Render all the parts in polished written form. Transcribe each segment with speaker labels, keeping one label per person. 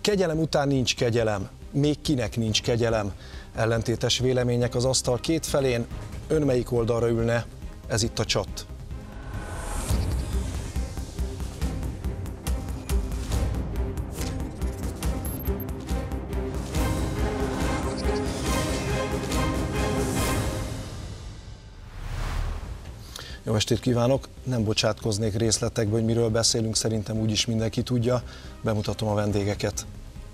Speaker 1: Kegyelem után nincs kegyelem, még kinek nincs kegyelem. Ellentétes vélemények az asztal két felén, ön melyik oldalra ülne? Ez itt a Csat. Jó estét kívánok! Nem bocsátkoznék részletekbe, hogy miről beszélünk, szerintem úgyis mindenki tudja. Bemutatom a vendégeket.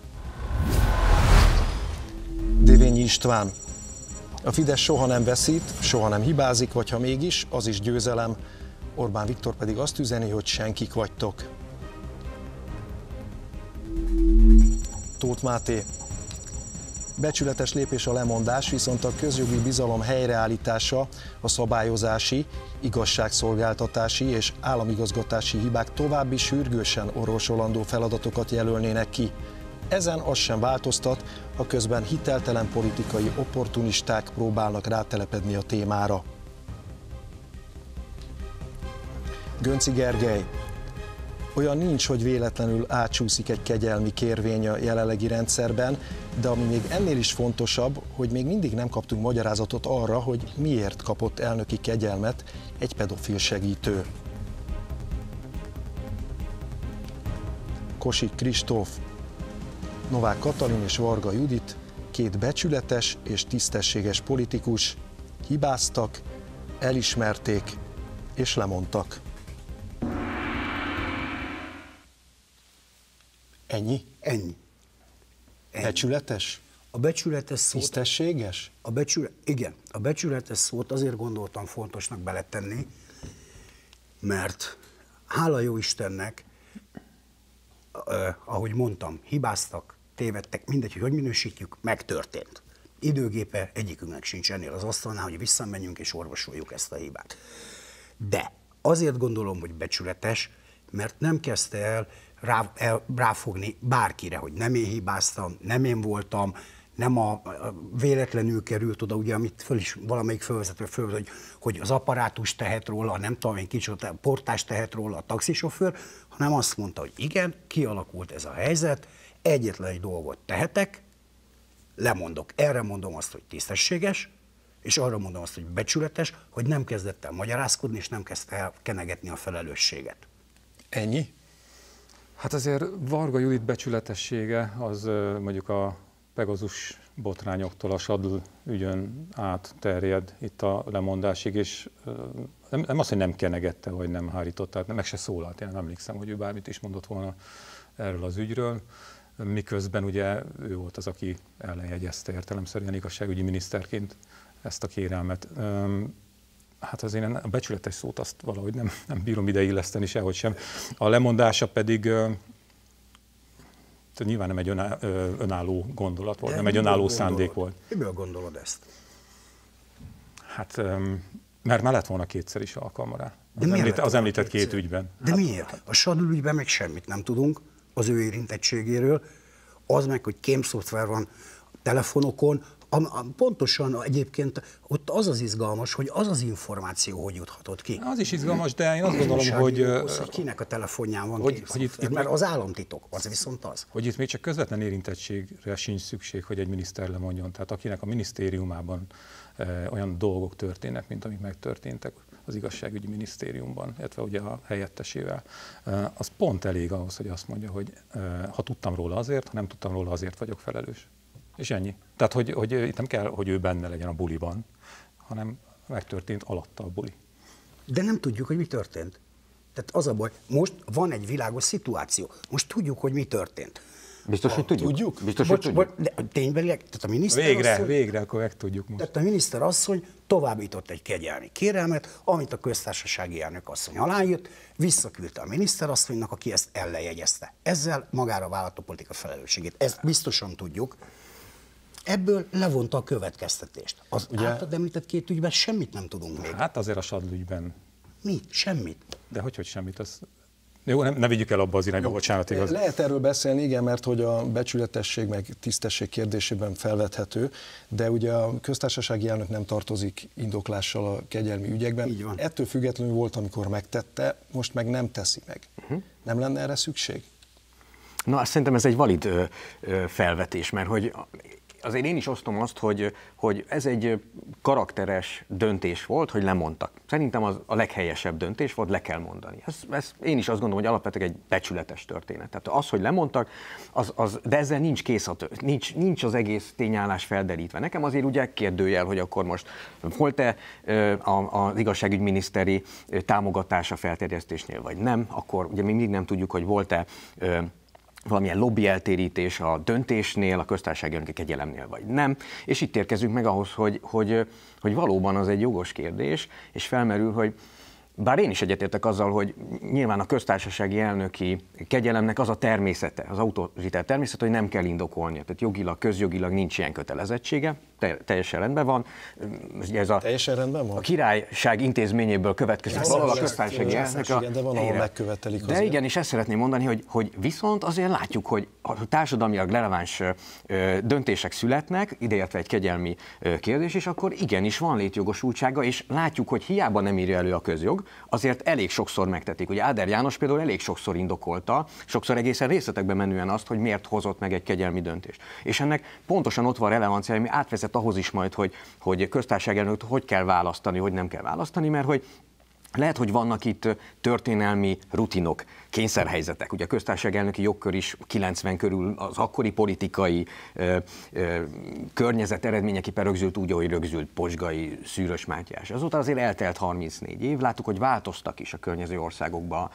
Speaker 1: Dévényi István. A Fidesz soha nem veszít, soha nem hibázik, vagy ha mégis, az is győzelem. Orbán Viktor pedig azt üzeni, hogy senkik vagytok. Tóth Máté. Becsületes lépés a lemondás, viszont a közjogi bizalom helyreállítása, a szabályozási, igazságszolgáltatási és államigazgatási hibák további sürgősen orvosolandó feladatokat jelölnének ki. Ezen az sem változtat, ha közben hiteltelen politikai opportunisták próbálnak rátelepedni a témára. Gönci Gergely. Olyan nincs, hogy véletlenül átsúszik egy kegyelmi kérvény a jelenlegi rendszerben, de ami még ennél is fontosabb, hogy még mindig nem kaptunk magyarázatot arra, hogy miért kapott elnöki kegyelmet egy pedofil segítő. Kossuth Kristóf. Novák Katalin és Varga Judit, két becsületes és tisztességes politikus, hibáztak, elismerték és lemondtak. Ennyi?
Speaker 2: Ennyi.
Speaker 1: Becsületes?
Speaker 2: A becsületes szót...
Speaker 1: Tisztességes?
Speaker 2: Igen, a becsületes szót azért gondoltam fontosnak beletenni, mert hála jó Istennek, ahogy mondtam, hibáztak, tévedtek, mindegy, hogy minősítjük, megtörtént. Időgépe egyikünknek sincs ennél az asztalnál, hogy visszamenjünk és orvosoljuk ezt a hibát. De azért gondolom, hogy becsületes, mert nem kezdte el ráfogni bárkire, hogy nem én hibáztam, nem én voltam, nem véletlenül került oda, ugye, amit valamelyik fölvezető hogy az apparátus tehet róla, nem tudom én kicsit, a portás tehet róla, a taxisofőr, hanem azt mondta, hogy igen, kialakult ez a helyzet, egyetlen egy dolgot tehetek, lemondok. Erre mondom azt, hogy tisztességes, és arra mondom azt, hogy becsületes, hogy nem kezdett el magyarázkodni, és nem kezdte el kenegetni a felelősséget.
Speaker 1: Ennyi?
Speaker 3: Hát azért Varga Judit becsületessége az mondjuk a Pegazus botrányoktól a Sadl ügyön át terjed itt a lemondásig, és nem az, hogy nem kenegette, vagy nem hárított, tehát meg se szólalt. Én nem emlékszem, hogy ő bármit is mondott volna erről az ügyről, miközben ugye ő volt az, aki ellenjegyezte értelemszerűen igazságügyi miniszterként ezt a kérelmet. Hát azért én a becsületes szót azt valahogy nem bírom ideilleszteni sehogy sem. A lemondása pedig nyilván nem egy önálló gondolat volt, nem egy önálló szándék volt.
Speaker 2: Miből gondolod ezt?
Speaker 3: Hát, mert már lett volna kétszer is alkalma rá. Az említett két ügyben.
Speaker 2: De miért? A Sadl ügyben még semmit nem tudunk az ő érintettségéről. Az meg, hogy kémszoftver van telefonokon, pontosan egyébként ott az az izgalmas, hogy az az információ hogy juthatott ki.
Speaker 3: Az is izgalmas, de én azt gondolom, hogy
Speaker 2: kinek a telefonján van kémszoftver, mert az államtitok, az viszont az.
Speaker 3: Hogy itt még csak közvetlen érintettségre sincs szükség, hogy egy miniszter lemondjon. Tehát akinek a minisztériumában olyan dolgok történnek, mint amik megtörténtek az igazságügyi minisztériumban, illetve ugye a helyettesével, az pont elég ahhoz, hogy azt mondja, hogy ha tudtam róla azért, ha nem tudtam róla azért vagyok felelős. És ennyi. Tehát, hogy itt nem kell, hogy ő benne legyen a buliban, hanem megtörtént alatta a buli. De
Speaker 2: nem tudjuk, hogy mi történt. Tehát az a baj, most van egy világos szituáció. Most tudjuk, hogy mi történt.
Speaker 4: Biztos, hogy tudjuk? Biztos,
Speaker 2: hogy tudjuk? Tényleg, tehát a miniszter
Speaker 3: végre, akkor meg tudjuk most.
Speaker 2: Tehát a miniszter asszony továbbított egy kegyelmi kérelmet, amit a köztársasági elnök asszony aláírt, visszaküldte a miniszter asszonynak, aki ezt ellenjegyezte. Ezzel magára vállalta a politika felelősségét. Ezt biztosan tudjuk. Ebből levonta a következtetést. Az általad említett két ügyben semmit nem tudunk még.
Speaker 3: Hát azért a Sadl ügyben.
Speaker 2: Mi? Semmit.
Speaker 3: De hogy semmit? Az... Jó, ne vigyük el abba az irányba, bocsánat, igaz.
Speaker 1: Lehet erről beszélni, igen, mert hogy a becsületesség meg tisztesség kérdésében felvethető, de ugye a köztársasági elnök nem tartozik indoklással a kegyelmi ügyekben.
Speaker 2: Így van.
Speaker 1: Ettől függetlenül volt, amikor megtette, most meg nem teszi meg. Nem lenne erre szükség?
Speaker 4: Na, szerintem ez egy valid felvetés, mert hogy azért én is osztom azt, hogy ez egy karakteres döntés volt, hogy lemondtak. Szerintem az a leghelyesebb döntés volt, le kell mondani. Ez én is azt gondolom, hogy alapvetően egy becsületes történet. Tehát az, hogy lemondtak, de ezzel nincs kész, nincs az egész tényállás felderítve. Nekem azért ugye kérdőjel, hogy akkor most volt-e az igazságügyminiszteri támogatása felterjesztésnél, vagy nem, akkor ugye még mindig nem tudjuk, hogy volt-e valamilyen lobby eltérítés a döntésnél, a köztársasági elnöki kegyelemnél, vagy nem. És itt érkezünk meg ahhoz, hogy valóban az egy jogos kérdés, és felmerül, hogy bár én is egyetértek azzal, hogy nyilván a köztársasági elnöki kegyelemnek az a természete, az autoritár természete, hogy nem kell indokolnia. Tehát jogilag, közjogilag nincs ilyen kötelezettsége, teljesen rendben van. Ez
Speaker 1: teljesen rendben van?
Speaker 4: A királyság intézményéből következik valahol a köztársasági elnök.
Speaker 1: De van, ahol megkövetelik
Speaker 4: azért. De igen, és ezt szeretném mondani, hogy viszont azért látjuk, hogy társadalmilag releváns döntések születnek, ideértve egy kegyelmi kérdés, és akkor igenis van létjogosultsága, és látjuk, hogy hiába nem írja elő a közjog, azért elég sokszor megtetik. Ugye Áder János például elég sokszor indokolta, sokszor egészen részletekben menően azt, hogy miért hozott meg egy kegyelmi döntést. És ennek pontosan ott van relevancia, ami átvezet ahhoz is majd, hogy köztársasági elnököt hogy kell választani, hogy nem kell választani, mert hogy lehet, hogy vannak itt történelmi rutinok, kényszerhelyzetek. Ugye a köztársasági elnöki jogkör is 90 körül az akkori politikai környezet eredményeképpen rögzült úgy, ahogy rögzült Pozsgai, Szűrös Mátyás. Azóta azért eltelt 34 év, láttuk, hogy változtak is a környező országokban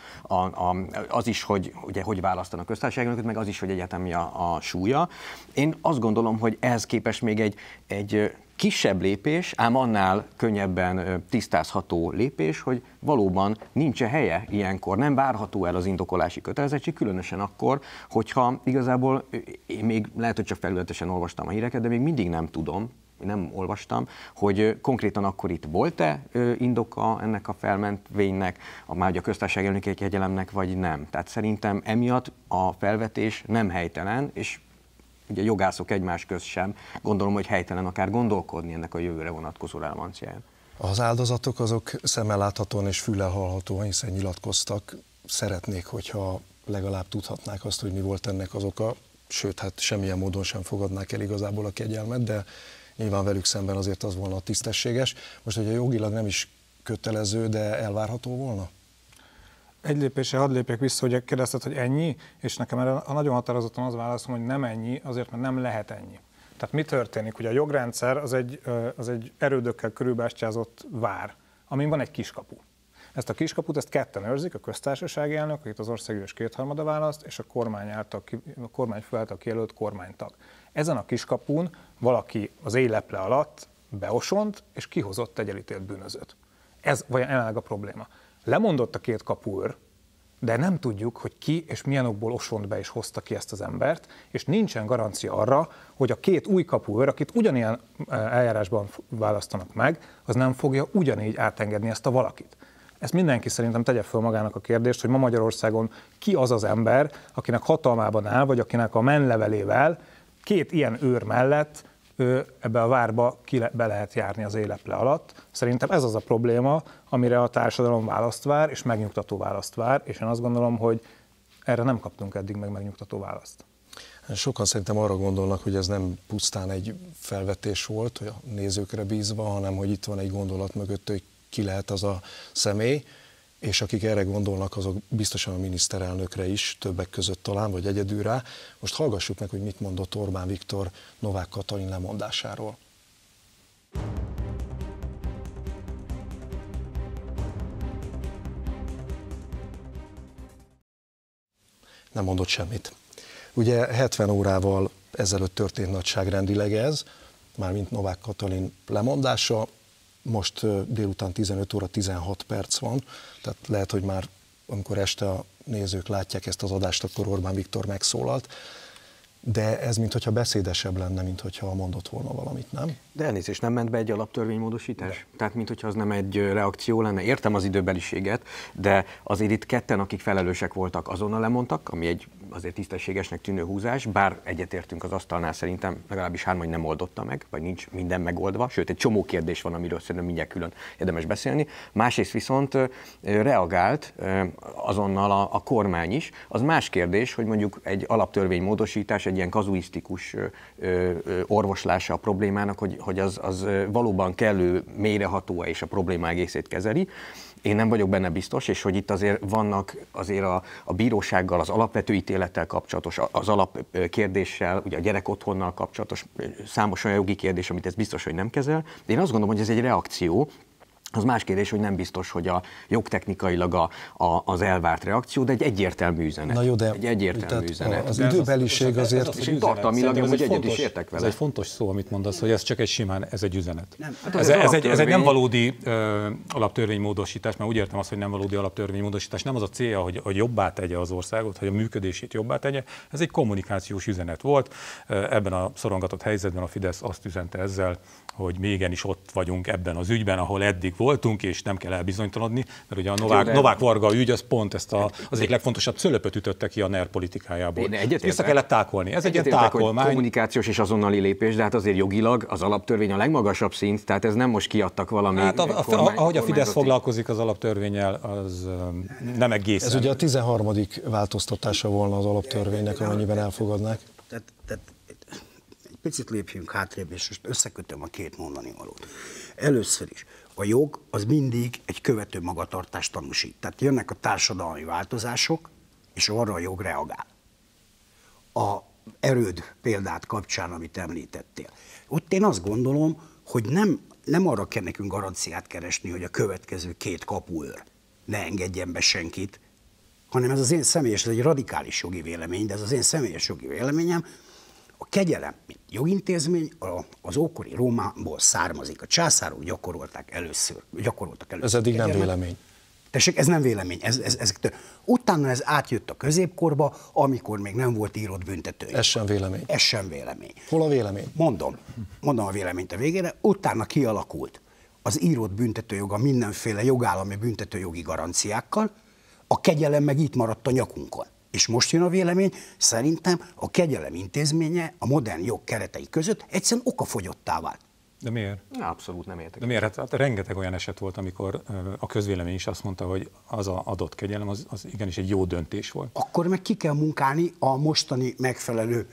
Speaker 4: az is, hogy választanak köztársasági elnököt, meg az is, hogy egyáltalán mi a súlya. Én azt gondolom, hogy ehhez képest még egy kisebb lépés, ám annál könnyebben tisztázható lépés, hogy valóban nincs-e helye ilyenkor, nem várható el az indokolási kötelezettség, különösen akkor, hogyha igazából én még lehet, hogy csak felületesen olvastam a híreket, de még mindig nem tudom, nem olvastam, hogy konkrétan akkor itt volt-e indoka ennek a felmentvénynek, már a köztársasági elnöki kegyelemnek, vagy nem. Tehát szerintem emiatt a felvetés nem helytelen, és ugye jogászok egymás közt sem, gondolom, hogy helytelen akár gondolkodni ennek a jövőre vonatkozó relevanciáján.
Speaker 1: Az áldozatok azok szemmel láthatóan és füllel hallhatóan, hiszen nyilatkoztak, szeretnék, hogyha legalább tudhatnák azt, hogy mi volt ennek az oka, sőt, hát semmilyen módon sem fogadnák el igazából a kegyelmet, de nyilván velük szemben azért az volna tisztességes. Most, hogyha jogilag nem is kötelező, de elvárható volna?
Speaker 5: Egy lépésre hadd lépjek vissza, hogy kérdezted, hogy ennyi, és nekem erre nagyon határozottan az válaszom, hogy nem ennyi, azért, mert nem lehet ennyi. Tehát mi történik? Ugye a jogrendszer az egy erődökkel körülbástyázott vár, amin van egy kiskapu. Ezt a kiskaput, ezt ketten őrzik, a köztársasági elnök, akit az országgyűlés kétharmada választ, és a kormányfő által kijelölt kormánytag. Ezen a kiskapun valaki az éjleple alatt beosont, és kihozott egy elítélt bűnözőt. Ez vajon jelenleg a probléma. Lemondott a két kapuőr, de nem tudjuk, hogy ki és milyen okból osont be és hozta ki ezt az embert, és nincsen garancia arra, hogy a két új kapuőr, akit ugyanilyen eljárásban választanak meg, az nem fogja ugyanígy átengedni ezt a valakit. Ezt mindenki szerintem tegye föl magának a kérdést, hogy ma Magyarországon ki az az ember, akinek hatalmában áll, vagy akinek a menlevelével két ilyen őr mellett ebbe a várba be lehet járni az éleple alatt. Szerintem ez az a probléma, amire a társadalom választ vár, és megnyugtató választ vár, és én azt gondolom, hogy erre nem kaptunk eddig meg megnyugtató választ.
Speaker 1: Sokan szerintem arra gondolnak, hogy ez nem pusztán egy felvetés volt, hogy a nézőkre bízva, hanem hogy itt van egy gondolat mögött, hogy ki lehet az a személy, és akik erre gondolnak, azok biztosan a miniszterelnökre is, többek között talán, vagy egyedül rá. Most hallgassuk meg, hogy mit mondott Orbán Viktor Novák Katalin lemondásáról. Nem mondott semmit. Ugye 70 órával ezelőtt történt nagyságrendileg ez, mármint Novák Katalin lemondása, most délután 15 óra 16 perc van, tehát lehet, hogy már amikor este a nézők látják ezt az adást, akkor Orbán Viktor megszólalt, de ez minthogyha beszédesebb lenne, minthogyha mondott volna valamit, nem?
Speaker 4: De elnézést, nem ment be egy alaptörvénymódosítás? Tehát minthogyha az nem egy reakció lenne. Értem az időbeliséget, de azért itt ketten, akik felelősek voltak, azonnal lemondtak, ami egy azért tisztességesnek tűnő húzás, bár egyetértünk az asztalnál, szerintem legalábbis hárman nem oldotta meg, vagy nincs minden megoldva, sőt egy csomó kérdés van, amiről szerintem mindjárt külön érdemes beszélni. Másrészt viszont reagált azonnal a kormány is. Az más kérdés, hogy mondjuk egy alaptörvénymódosítás, egy ilyen kazuisztikus orvoslása a problémának, hogy az valóban kellő mélyreható és a probléma egészét kezeli. Én nem vagyok benne biztos, és hogy itt azért vannak azért a bírósággal, az alapvető ítélettel kapcsolatos, az alapkérdéssel, ugye a gyerek otthonnal kapcsolatos számos olyan jogi kérdés, amit ez biztos, hogy nem kezel. De én azt gondolom, hogy ez egy reakció. Az más kérdés, hogy nem biztos, hogy a jogtechnikailag az elvárt reakció, de egy egyértelmű üzenet.
Speaker 1: Na jó, de
Speaker 4: egy egyértelmű üzenet.
Speaker 1: Az időbeliség azért...
Speaker 4: És én tartalmilag amúgy egyet is értek vele.
Speaker 3: Ez egy fontos szó, amit mondasz, hogy ez csak egy simán, ez egy üzenet.
Speaker 2: Nem,
Speaker 3: Ez egy nem valódi alaptörvénymódosítás, mert úgy értem azt, hogy nem valódi alaptörvénymódosítás. Nem az a célja, hogy jobbá tegye az országot, hogy a működését jobbá tegye. Ez egy kommunikációs üzenet volt. Ebben a szorongatott helyzetben a Fidesz azt üzente ezzel, hogy mi igenis ott vagyunk ebben az ügyben, ahol eddig voltunk, és nem kell elbizonytalanodni, mert ugye a Novák Varga ügy, az pont ezt az egyik legfontosabb cölöpöt ütötte ki a NER politikájából. Vissza kellett tákolni. Ez egy ilyen tákolmány.
Speaker 4: Kommunikációs és azonnali lépés, de hát azért jogilag az alaptörvény a legmagasabb szint, tehát ez nem most kiadtak valami...
Speaker 3: Hát ahogy a Fidesz foglalkozik az alaptörvénnyel, az nem egészen.
Speaker 1: Ez ugye a 13. változtatása volna az alaptörvénynek, amennyiben elfogadnák.
Speaker 2: Tehát egy picit lépjünk hátrébb, és most összekötöm a két mondani valót. Először is, a jog az mindig egy követő magatartást tanúsít. Tehát jönnek a társadalmi változások, és arra a jog reagál. A erőd példát kapcsán, amit említettél. Ott én azt gondolom, hogy nem arra kell nekünk garanciát keresni, hogy a következő 2 kapuőr ne engedjen be senkit, hanem ez az én személyes, ez egy radikális jogi vélemény, de ez az én személyes jogi véleményem, a kegyelem, mint jogintézmény, az ókori Rómából származik. A császárok gyakoroltak először.
Speaker 1: Ez eddig nem vélemény.
Speaker 2: Tessék, ez nem vélemény. Utána ez átjött a középkorba, amikor még nem volt írott büntetőjog.
Speaker 1: Ez sem vélemény.
Speaker 2: Ez sem vélemény.
Speaker 1: Hol a vélemény?
Speaker 2: Mondom a véleményt a végére. Utána kialakult az írott büntetőjog a mindenféle jogállami büntetőjogi garanciákkal, a kegyelem meg itt maradt a nyakunkon. És most jön a vélemény, szerintem a kegyelem intézménye a modern jog keretei között egyszerűen okafogyottá vált.
Speaker 3: De miért?
Speaker 4: Abszolút nem értek.
Speaker 3: De miért? Hát rengeteg olyan eset volt, amikor a közvélemény is azt mondta, hogy az a adott kegyelem, az igenis egy jó döntés volt.
Speaker 2: Akkor meg ki kell munkálni a mostani megfelelő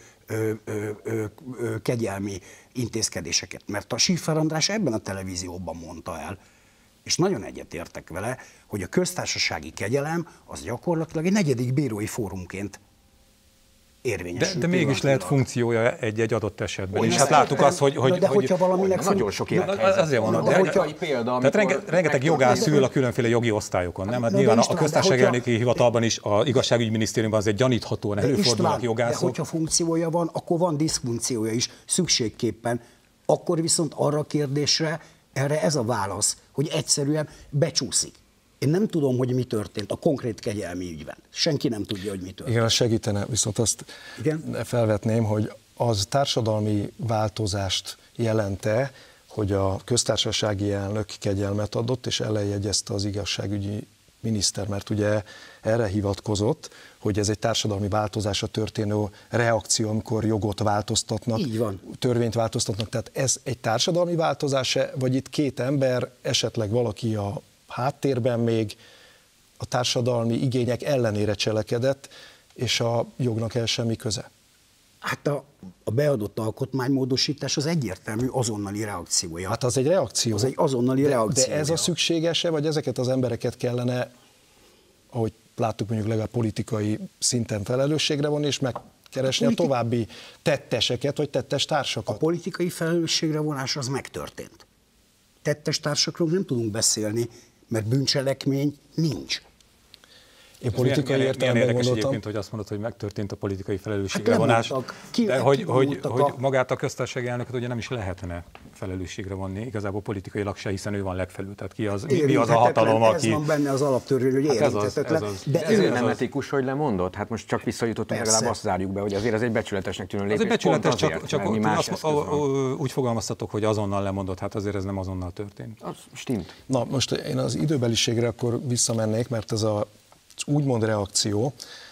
Speaker 2: kegyelmi intézkedéseket. Mert a Schiffer András ebben a televízióban mondta el, és nagyon egyetértek vele, hogy a köztársasági kegyelem az gyakorlatilag egy 4. bírói fórumként érvényesül.
Speaker 3: De mégis lehet funkciója egy adott esetben. És hát
Speaker 2: értem,
Speaker 3: láttuk azt, hogy...
Speaker 2: de hogyha valaminek
Speaker 4: nagyon sok élethelyzet.
Speaker 3: Azért mondom, tehát rengeteg jogász ül a különféle jogi osztályokon, nem? Hát nyilván a köztársasági elnöki hivatalban is, a igazságügyminisztériumban azért gyaníthatóan előfordulnak jogászok.
Speaker 2: De hogyha funkciója van, akkor van diszfunkciója is szükségképpen. Akkor viszont arra a kérdésre, erre ez a válasz, hogy egyszerűen becsúszik. Én nem tudom, hogy mi történt a konkrét kegyelmi ügyben. Senki nem tudja, hogy mi történt.
Speaker 1: Igen, segítene, viszont azt felvetném, hogy az társadalmi változást jelente, hogy a köztársasági elnök kegyelmet adott, és ellenjegyezte az igazságügyi miniszter, mert ugye erre hivatkozott, hogy ez egy társadalmi változásra történő reakció, amikor jogot változtatnak,
Speaker 2: így van.
Speaker 1: Törvényt változtatnak. Tehát ez egy társadalmi változás-e, vagy itt 2 ember, esetleg valaki a háttérben még a társadalmi igények ellenére cselekedett, és a jognak el semmi köze?
Speaker 2: Hát a beadott alkotmánymódosítás az egyértelmű azonnali reakciója.
Speaker 1: Hát az egy reakció.
Speaker 2: Az egy azonnali reakció.
Speaker 1: De ez a szükséges-e, vagy ezeket az embereket kellene, ahogy láttuk mondjuk legalább politikai szinten felelősségre vonni, és megkeresni a további tetteseket, vagy tettes társakat?
Speaker 2: A politikai felelősségre vonás az megtörtént. Tettes társakról nem tudunk beszélni, mert bűncselekmény nincs.
Speaker 1: Én politikai értelemben
Speaker 3: érdekes
Speaker 1: gondoltam.
Speaker 3: egyébként, hogy azt mondod, hogy megtörtént a politikai felelősségre vonás, de hogy magát a köztársasági elnököt ugye nem is lehetne felelősségre vonni, igazából politikailag se, hiszen ő van legfelül. Tehát mi az a hatalom, aki...
Speaker 2: Ez van benne az alaptörvény, hogy érinthetetlen.
Speaker 4: De ezért nem etikus, hogy lemondott? Hát most csak visszajutottunk, legalább azt zárjuk be, hogy azért ez egy becsületesnek tűnő lépés.
Speaker 3: Az egy becsületes, csak úgy fogalmaztatok, hogy azonnal lemondott, hát azért ez nem azonnal történt.
Speaker 4: Az stimmt.
Speaker 1: Na, most én az időbeliségre akkor visszamennék, mert ez az úgymond reakció,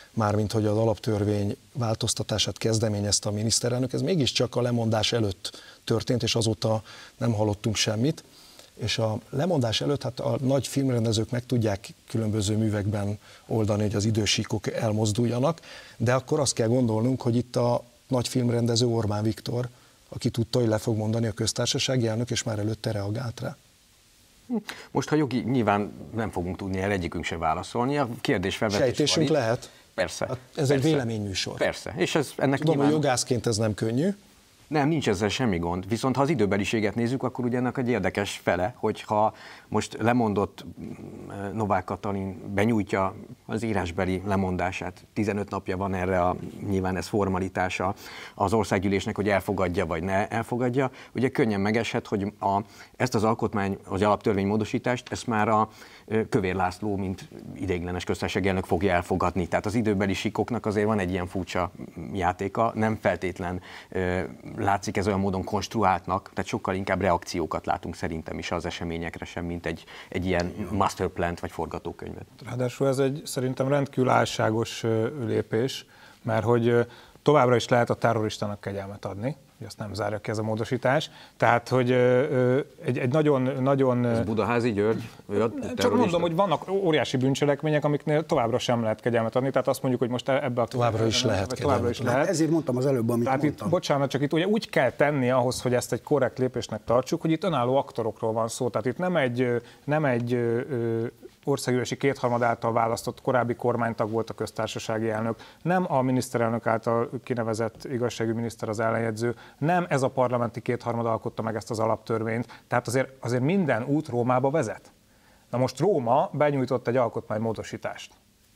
Speaker 1: mármint hogy az alaptörvény változtatását kezdeményezte a miniszterelnök, ez mégiscsak a lemondás előtt történt, és azóta nem hallottunk semmit. És a lemondás előtt hát a nagy filmrendezők meg tudják különböző művekben oldani, hogy az idősíkok elmozduljanak, de akkor azt kell gondolnunk, hogy itt a nagy filmrendező Orbán Viktor, aki tudta, hogy le fog mondani a köztársasági elnök, és már előtte reagált rá.
Speaker 4: Most, ha jogi, nyilván nem fogunk tudni el egyikünk se válaszolni, a kérdésfelvetés
Speaker 1: sejtésünk lehet.
Speaker 4: Persze.
Speaker 1: Hát ez
Speaker 4: persze.
Speaker 1: egy véleményműsor.
Speaker 4: Persze. És ennek
Speaker 1: Tudom,
Speaker 4: nyilván...
Speaker 1: hogy jogászként ez nem könnyű.
Speaker 4: Nem, nincs ezzel semmi gond. Viszont ha az időbeliséget nézzük, akkor ugye ennek egy érdekes fele, hogyha most lemondott Novák Katalin benyújtja az írásbeli lemondását, 15 napja van erre, nyilván ez formalitása az országgyűlésnek, hogy elfogadja vagy ne elfogadja, ugye könnyen megeshet, hogy ezt az alkotmány, az alaptörvény módosítást, ezt már a Kövér László, mint ideiglenes köztársasági elnök fogja elfogadni. Tehát az időbeli sikoknak azért van egy ilyen furcsa játéka, nem feltétlen látszik ez olyan módon konstruáltnak, tehát sokkal inkább reakciókat látunk szerintem is az eseményekre sem, mint egy ilyen masterplant vagy forgatókönyvet.
Speaker 5: Ráadásul ez egy szerintem rendkívül álságos lépés, mert hogy továbbra is lehet a terroristának kegyelmet adni, hogy azt nem zárja ki ez a módosítás. Tehát, hogy egy nagyon...
Speaker 4: Ez Budaházi György?
Speaker 5: Csak mondom, hogy vannak óriási bűncselekmények, amiknél továbbra sem lehet kegyelmet adni, tehát azt mondjuk, hogy most ebbe a...
Speaker 1: Továbbra is lehet.
Speaker 2: Hát ezért mondtam az előbb, amit
Speaker 5: tehát
Speaker 2: mondtam.
Speaker 5: Itt, bocsánat, csak itt ugye úgy kell tenni ahhoz, hogy ezt egy korrekt lépésnek tartsuk, hogy itt önálló aktorokról van szó. Tehát itt nem egy országgyűlési kétharmad által választott korábbi kormánytag volt a köztársasági elnök, nem a miniszterelnök által kinevezett igazságügyminiszter az ellenjegyző, nem ez a parlamenti kétharmad alkotta meg ezt az alaptörvényt, tehát azért minden út Rómába vezet. Na most Róma benyújtott egy alkotmánymódosítást.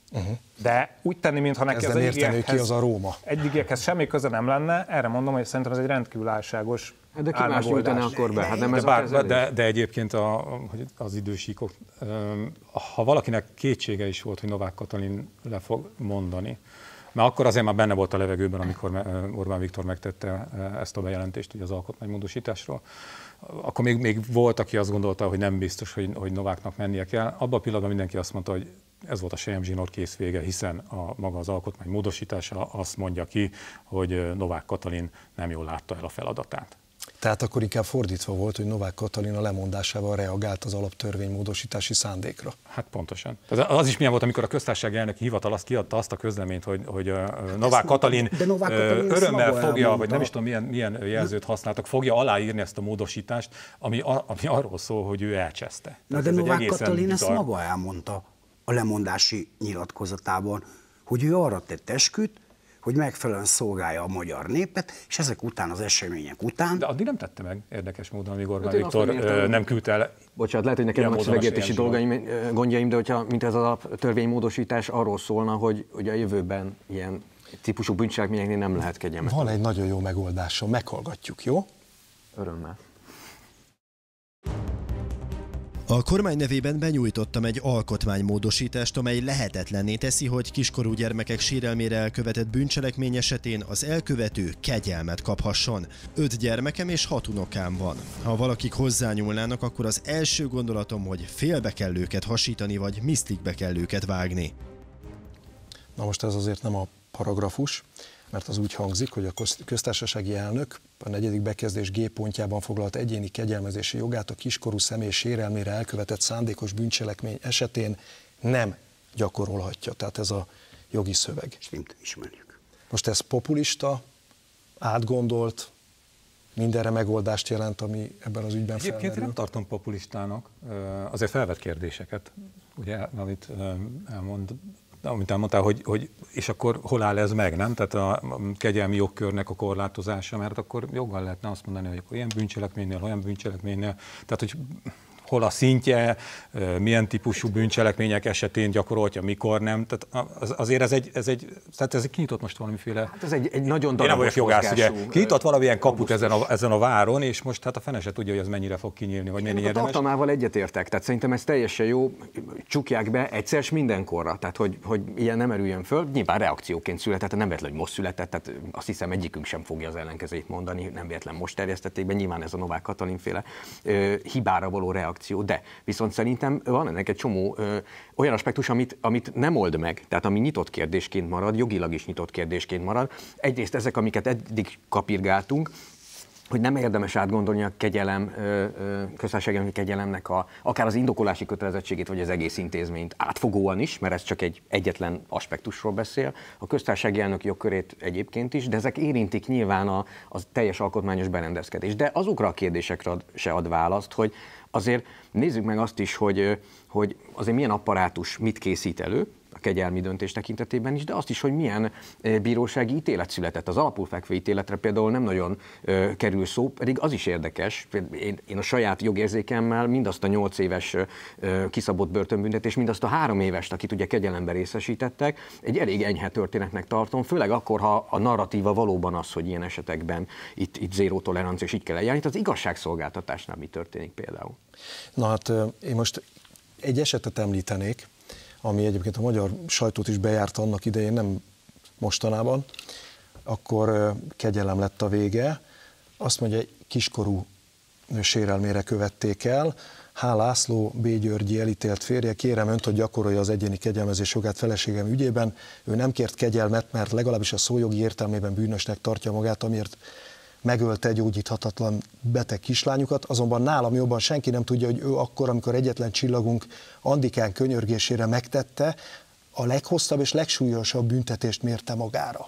Speaker 5: De úgy tenni, mintha neki az eddigiekhez semmi köze nem lenne, erre mondom, hogy szerintem ez egy rendkívül álságos.
Speaker 4: De ki más nyújtaná akkor be? Hát nem
Speaker 3: de egyébként az idősíkok, ha valakinek kétsége is volt, hogy Novák Katalin le fog mondani, mert akkor azért már benne volt a levegőben, amikor Orbán Viktor megtette ezt a bejelentést ugye az alkotmánymódosításról, akkor még volt, aki azt gondolta, hogy nem biztos, hogy Nováknak mennie kell. Abban a pillanatban mindenki azt mondta, hogy ez volt a selyemzsinór kész vége, hiszen maga az alkotmány módosítása azt mondja ki, hogy Novák Katalin nem jól látta el a feladatát. Tehát
Speaker 1: akkor inkább fordítva volt, hogy Novák Katalin a lemondásával reagált az alaptörvény módosítási szándékra.
Speaker 3: Hát pontosan. Az is milyen volt, amikor a köztársasági elnöki hivatal azt kiadta azt a közleményt, hogy Novák Katalin örömmel fogja, vagy nem is tudom milyen jelzőt használtak, fogja aláírni ezt a módosítást, ami arról szól, hogy ő elcseszte.
Speaker 2: Na de Novák Katalin ezt maga elmondta a lemondási nyilatkozatában, hogy ő arra tett esküt, hogy megfelelően szolgálja a magyar népet, és ezek után, az események után...
Speaker 3: De addig nem tette meg, érdekes módon, amíg Orbán Viktor nem küldte el...
Speaker 4: Bocsánat, lehet, hogy nekem van szövegértési gondjaim, de hogyha, mint ez a törvénymódosítás arról szólna, hogy a jövőben ilyen típusú bűncselekményeknél nem lehet kegyelmet.
Speaker 1: Van egy nagyon jó megoldásom, meghallgatjuk, jó?
Speaker 4: Örömmel.
Speaker 6: A kormány nevében benyújtottam egy alkotmánymódosítást, amely lehetetlenné teszi, hogy kiskorú gyermekek sérelmére elkövetett bűncselekmény esetén az elkövető kegyelmet kaphasson. 5 gyermekem és 6 unokám van. Ha valakik hozzányúlnának, akkor az első gondolatom, hogy félbe kell őket hasítani, vagy misztikbe kell őket vágni.
Speaker 1: Na most ez azért nem a paragrafus, mert az úgy hangzik, hogy a köztársasági elnök a 4. bekezdés G pontjában foglalt egyéni kegyelmezési jogát a kiskorú személy sérelmére elkövetett szándékos bűncselekmény esetén nem gyakorolhatja. Tehát ez a jogi szöveg.
Speaker 2: Ismerjük.
Speaker 1: Most ez populista, átgondolt, mindenre megoldást jelent, ami ebben az ügyben felmerül.
Speaker 3: Egyébként nem tartom populistának, azért felvet kérdéseket, ugye, amit elmondtál, hogy és akkor hol áll ez meg, nem? Tehát a kegyelmi jogkörnek a korlátozása, mert akkor joggal lehetne azt mondani, hogy akkor ilyen bűncselekménynél, olyan bűncselekménynél, tehát hogy hol a szintje, milyen típusú bűncselekmények esetén gyakorolja, mikor nem. Tehát azért ez egy kinyitott most valamiféle...
Speaker 4: Hát ez egy nagyon
Speaker 3: darabos mozgású... jogász, ugye, kinyitott valamilyen kaput ezen a váron, és most hát a fene se tudja, hogy ez mennyire fog kinyílni, vagy mennyire érdemes.
Speaker 4: A tartalmával egyetértek, tehát szerintem ez teljesen jó, csukják be egyszer s mindenkorra, tehát hogy ilyen nem erüljön föl, nyilván reakcióként született, nem véletlen, hogy most született, tehát azt hiszem egyikünk sem fogja az ellenkezőjét mondani, nem véletlen most terjesztették be, nyilván ez a Novák Katalin féle hibára való reakció reakció, de viszont szerintem van ennek egy csomó olyan aspektus, amit nem old meg, tehát ami nyitott kérdésként marad, jogilag is nyitott kérdésként marad. Egyrészt ezek, amiket eddig kapirgáltunk, hogy nem érdemes átgondolni a kegyelem, köztársasági elnöki kegyelemnek akár az indokolási kötelezettségét, vagy az egész intézményt átfogóan is, mert ez csak egy egyetlen aspektusról beszél, a köztársasági elnök jogkörét egyébként is, de ezek érintik nyilván a teljes alkotmányos berendezkedést. De azokra a kérdésekre se ad választ, hogy azért nézzük meg azt is, hogy azért milyen apparátus mit készít elő, a kegyelmi döntés tekintetében is, de azt is, hogy milyen bírósági ítélet született. Az alapulfekvő ítéletre például nem nagyon kerül szó, pedig az is érdekes. Én a saját jogérzékemmel mindazt a 8 éves kiszabott börtönbüntetés, mindazt a 3 évest, akit ugye kegyelembe részesítettek, egy elég enyhe történetnek tartom, főleg akkor, ha a narratíva valóban az, hogy ilyen esetekben itt zéró tolerancia, és így kell eljárni. Az igazságszolgáltatásnál mi történik például?
Speaker 1: Na hát én most egy esetet említenék, ami egyébként a magyar sajtót is bejárta annak idején, nem mostanában, akkor kegyelem lett a vége. Azt mondja, egy kiskorú sérelmére követték el. H. László, B. Györgyi elítélt férje, kérem önt, hogy gyakorolja az egyéni kegyelmezés jogát feleségem ügyében. Ő nem kért kegyelmet, mert legalábbis a szójogi értelmében bűnösnek tartja magát, amiért megölte gyógyíthatatlan beteg kislányukat, azonban nálam jobban senki nem tudja, hogy ő akkor, amikor egyetlen csillagunk Andikán könyörgésére megtette, a leghosszabb és legsúlyosabb büntetést mérte magára.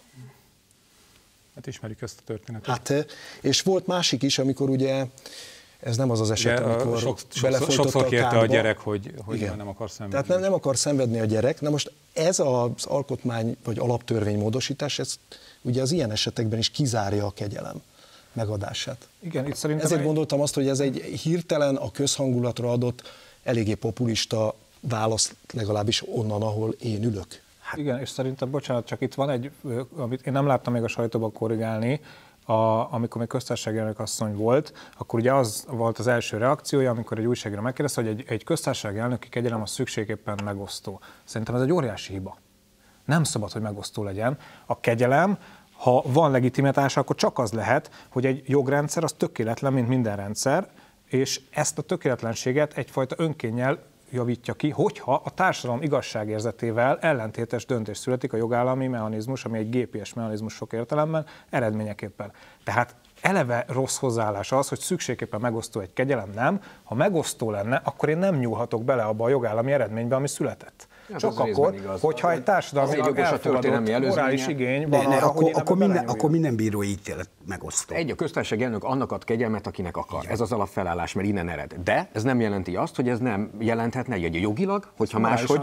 Speaker 3: Hát ismerjük ezt a történetet.
Speaker 1: Hát, és volt másik is, amikor ugye, ez nem az az eset, amikor belefolytotta
Speaker 3: sokszor kérte
Speaker 1: kádba.
Speaker 3: a gyerek, hogy nem akar szenvedni.
Speaker 1: Tehát nem akar szenvedni a gyerek. Na most ez az alkotmány vagy alaptörvény módosítás, ez ugye az ilyen esetekben is kizárja a kegyelem megadását.
Speaker 5: Igen, itt szerintem
Speaker 1: ezért gondoltam azt, hogy ez egy hirtelen a közhangulatra adott, eléggé populista válasz, legalábbis onnan, ahol én ülök.
Speaker 5: Igen, és szerintem, bocsánat, csak itt van egy, amit én nem láttam még a sajtóban korrigálni, amikor még köztársasági elnök asszony volt, akkor ugye az volt az első reakciója, amikor egy újságíró megkérdezte, hogy egy köztársasági elnöki kegyelem az szükségképpen megosztó. Szerintem ez egy óriási hiba. Nem szabad, hogy megosztó legyen. A kegyelem, ha van legitimitása, akkor csak az lehet, hogy egy jogrendszer az tökéletlen, mint minden rendszer, és ezt a tökéletlenséget egyfajta önkénnyel javítja ki, hogyha a társadalom igazságérzetével ellentétes döntés születik a jogállami mechanizmus, ami egy gépies mechanizmus sok értelemben, eredményeképpen. Tehát eleve rossz hozzáállás az, hogy szükségképpen megosztó egy kegyelem, nem. Ha megosztó lenne, akkor én nem nyúlhatok bele abba a jogállami eredménybe, ami született.
Speaker 4: Ja,
Speaker 5: csak akkor, hogyha egy társadalmilag elfogadott morális igény van arra, hogy
Speaker 2: akkor minden bírói ítélet megosztó.
Speaker 4: A köztársasági elnök annak ad kegyelmet, akinek akar. Igen. Ez az alapfelállás, mert innen ered. De ez nem jelenti azt, hogy ez nem jelenthetne egy jogilag, hogyha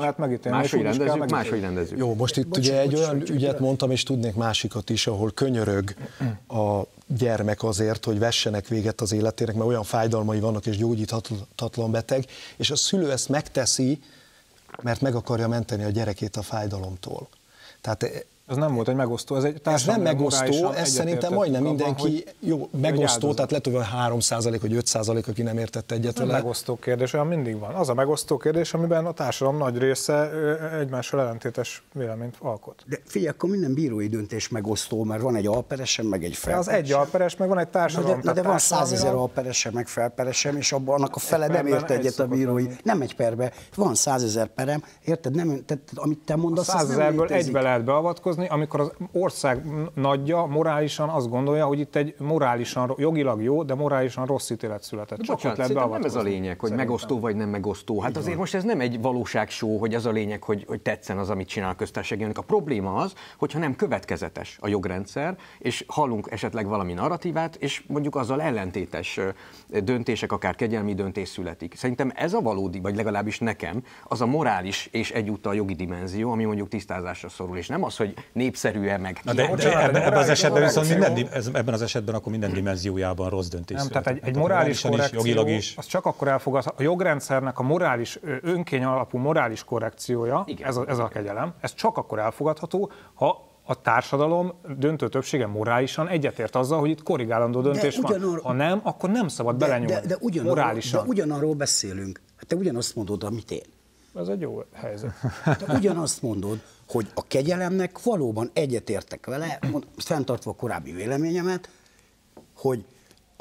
Speaker 4: máshogy rendezzük.
Speaker 1: Jó, most itt ugye egy olyan ügyet mondtam, és tudnék másikat is, ahol könyörög a gyermek azért, hogy vessenek véget az életének, mert olyan fájdalmai vannak, és gyógyíthatatlan beteg, és a szülő ezt megteszi, mert meg akarja menteni a gyerekét a fájdalomtól. Tehát
Speaker 5: ez nem volt egy megosztó,
Speaker 1: ez nem megosztó, ez szerintem majdnem mindenki jó, megosztó, tehát lett olyan 3% vagy 5%, aki nem értette egyet vele.
Speaker 5: Megosztó kérdés, olyan mindig van. Az a megosztó kérdés, amiben a társadalom nagy része egymással ellentétes véleményt alkot.
Speaker 2: De figyelj, akkor minden bírói döntés megosztó, mert van egy alperesem, meg egy felperesem.
Speaker 5: Az egy alperes, meg van egy társadalom.
Speaker 2: De van 100 000 alperesem, meg felperesem, és abban annak a fele nem ért egyet a bírói. Nem egy perbe, van 100 000 perem, érted? Nem, tehát, amit te mondasz,
Speaker 5: 100 000-ből egybe lehet beavatkozni, amikor az ország nagyja morálisan azt gondolja, hogy itt egy morálisan, jogilag jó, de morálisan rossz ítélet született.
Speaker 4: Bocsánat, nem ez a lényeg, hogy megosztó vagy nem megosztó. Hát azért most ez nem egy valóságshow, hogy az a lényeg, hogy tetszen az, amit csinál a köztársasági elnök. A probléma az, hogyha nem következetes a jogrendszer, és hallunk esetleg valami narratívát, és mondjuk azzal ellentétes döntések, akár kegyelmi döntés születik. Szerintem ez a valódi, vagy legalábbis nekem, az a morális és egyúttal jogi dimenzió, ami mondjuk tisztázásra szorul, és nem az, hogy népszerű-e meg.
Speaker 3: Ebben az esetben viszont ebben az esetben akkor minden dimenziójában rossz döntés.
Speaker 5: Nem, tehát egy morális korrekció, jogilag is. Az csak akkor elfogadható. A jogrendszernek a morális, önkény alapú morális korrekciója, ez a kegyelem, ez csak akkor elfogadható, ha a társadalom döntő többsége morálisan egyetért azzal, hogy itt korrigálandó döntés van. Ha nem, akkor nem szabad belenyúlni.
Speaker 2: De ugyanarról beszélünk. Te ugyanazt mondod, amit én.
Speaker 5: Ez egy jó helyzet.
Speaker 2: Te ugyanazt mondod, hogy a kegyelemnek valóban egyetértek vele, fenntartva a korábbi véleményemet, hogy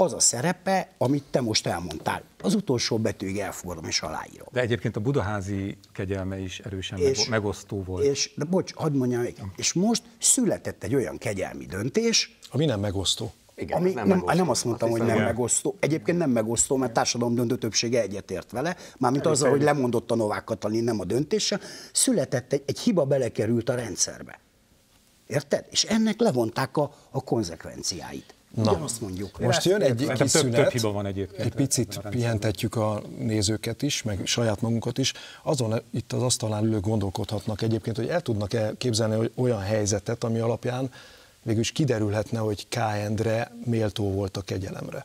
Speaker 2: az a szerepe, amit te most elmondtál. Az utolsó betűig elfogadom és aláírom.
Speaker 3: De egyébként a budaházi kegyelme is erősen megosztó volt.
Speaker 2: De bocs, hadd mondjam még, és most született egy olyan kegyelmi döntés,
Speaker 1: Ami nem megosztó.
Speaker 4: Igen,
Speaker 2: ami nem azt mondtam, hogy nem
Speaker 3: igen.
Speaker 2: megosztó. Egyébként nem megosztó, mert társadalom döntő többsége egyetért vele, mármint azzal, hogy lemondott a Novák Katalin, nem a döntéssel, született egy hiba belekerült a rendszerbe. Érted? És ennek levonták a konzekvenciáit. Ugyanazt mondjuk.
Speaker 1: Most jön egy kis
Speaker 3: több
Speaker 1: szünet,
Speaker 3: hiba van egyébként.
Speaker 1: egy picit pihentetjük a nézőket is, meg saját magunkat is. Azon itt az asztalán ülők gondolkodhatnak egyébként, hogy el tudnak-e képzelni olyan helyzetet, ami alapján végül is kiderülhetne, hogy K. Endre méltó volt a kegyelemre.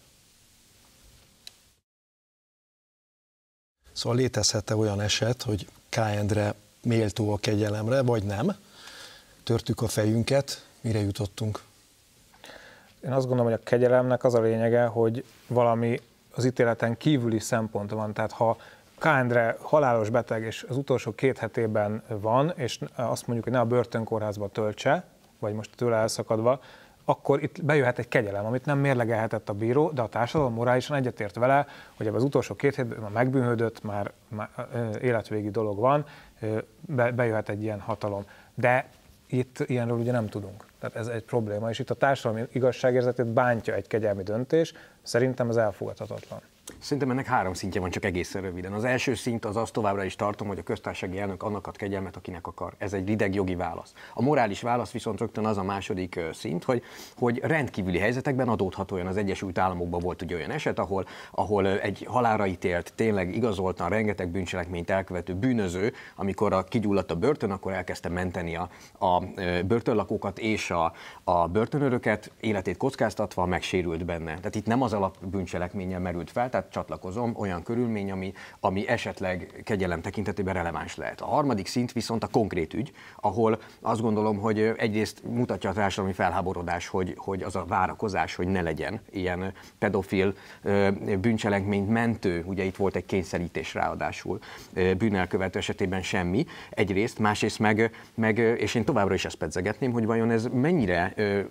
Speaker 1: Szóval létezhet-e olyan eset, hogy K. Endre méltó a kegyelemre, vagy nem? Törtük a fejünket, mire jutottunk?
Speaker 5: Én azt gondolom, hogy a kegyelemnek az a lényege, hogy valami az ítéleten kívüli szempont van. Tehát ha K. Endre halálos beteg, és az utolsó 2 hetében van, és azt mondjuk, hogy ne a börtönkórházba töltse, vagy most tőle elszakadva, akkor itt bejöhet egy kegyelem, amit nem mérlegelhetett a bíró, de a társadalom morálisan egyetért vele, hogy ebben az utolsó 2 hétben már megbűnhődött, már életvégi dolog van, bejöhet egy ilyen hatalom. De itt ilyenről ugye nem tudunk. Tehát ez egy probléma, és itt a társadalmi igazságérzetét bántja egy kegyelmi döntés, szerintem ez elfogadhatatlan.
Speaker 4: Szerintem ennek 3 szintje van, csak egészen röviden. Az első szint az továbbra is tartom, hogy a köztársasági elnök annak ad kegyelmet, akinek akar. Ez egy rideg jogi válasz. A morális válasz viszont rögtön az a második szint, hogy rendkívüli helyzetekben adódhat olyan. Az Egyesült Államokban volt ugye olyan eset, ahol egy halálra ítélt, tényleg igazoltan rengeteg bűncselekményt elkövető bűnöző, amikor kigyulladt a börtön, akkor elkezdte menteni a börtönlakókat és a börtönőröket, életét kockáztatva megsérült benne. Tehát itt nem az alapbűncselekménnyel merült fel, tehát csatlakozom, olyan körülmény, ami esetleg kegyelem tekintetében releváns lehet. A harmadik szint viszont a konkrét ügy, ahol azt gondolom, hogy egyrészt mutatja a társadalmi felháborodás, hogy az a várakozás, hogy ne legyen ilyen pedofil bűncselekményt mentő, ugye itt volt egy kényszerítés ráadásul bűnelkövető esetében semmi, egyrészt, másrészt meg és én továbbra is ezt pedzegetném, hogy vajon ez mennyire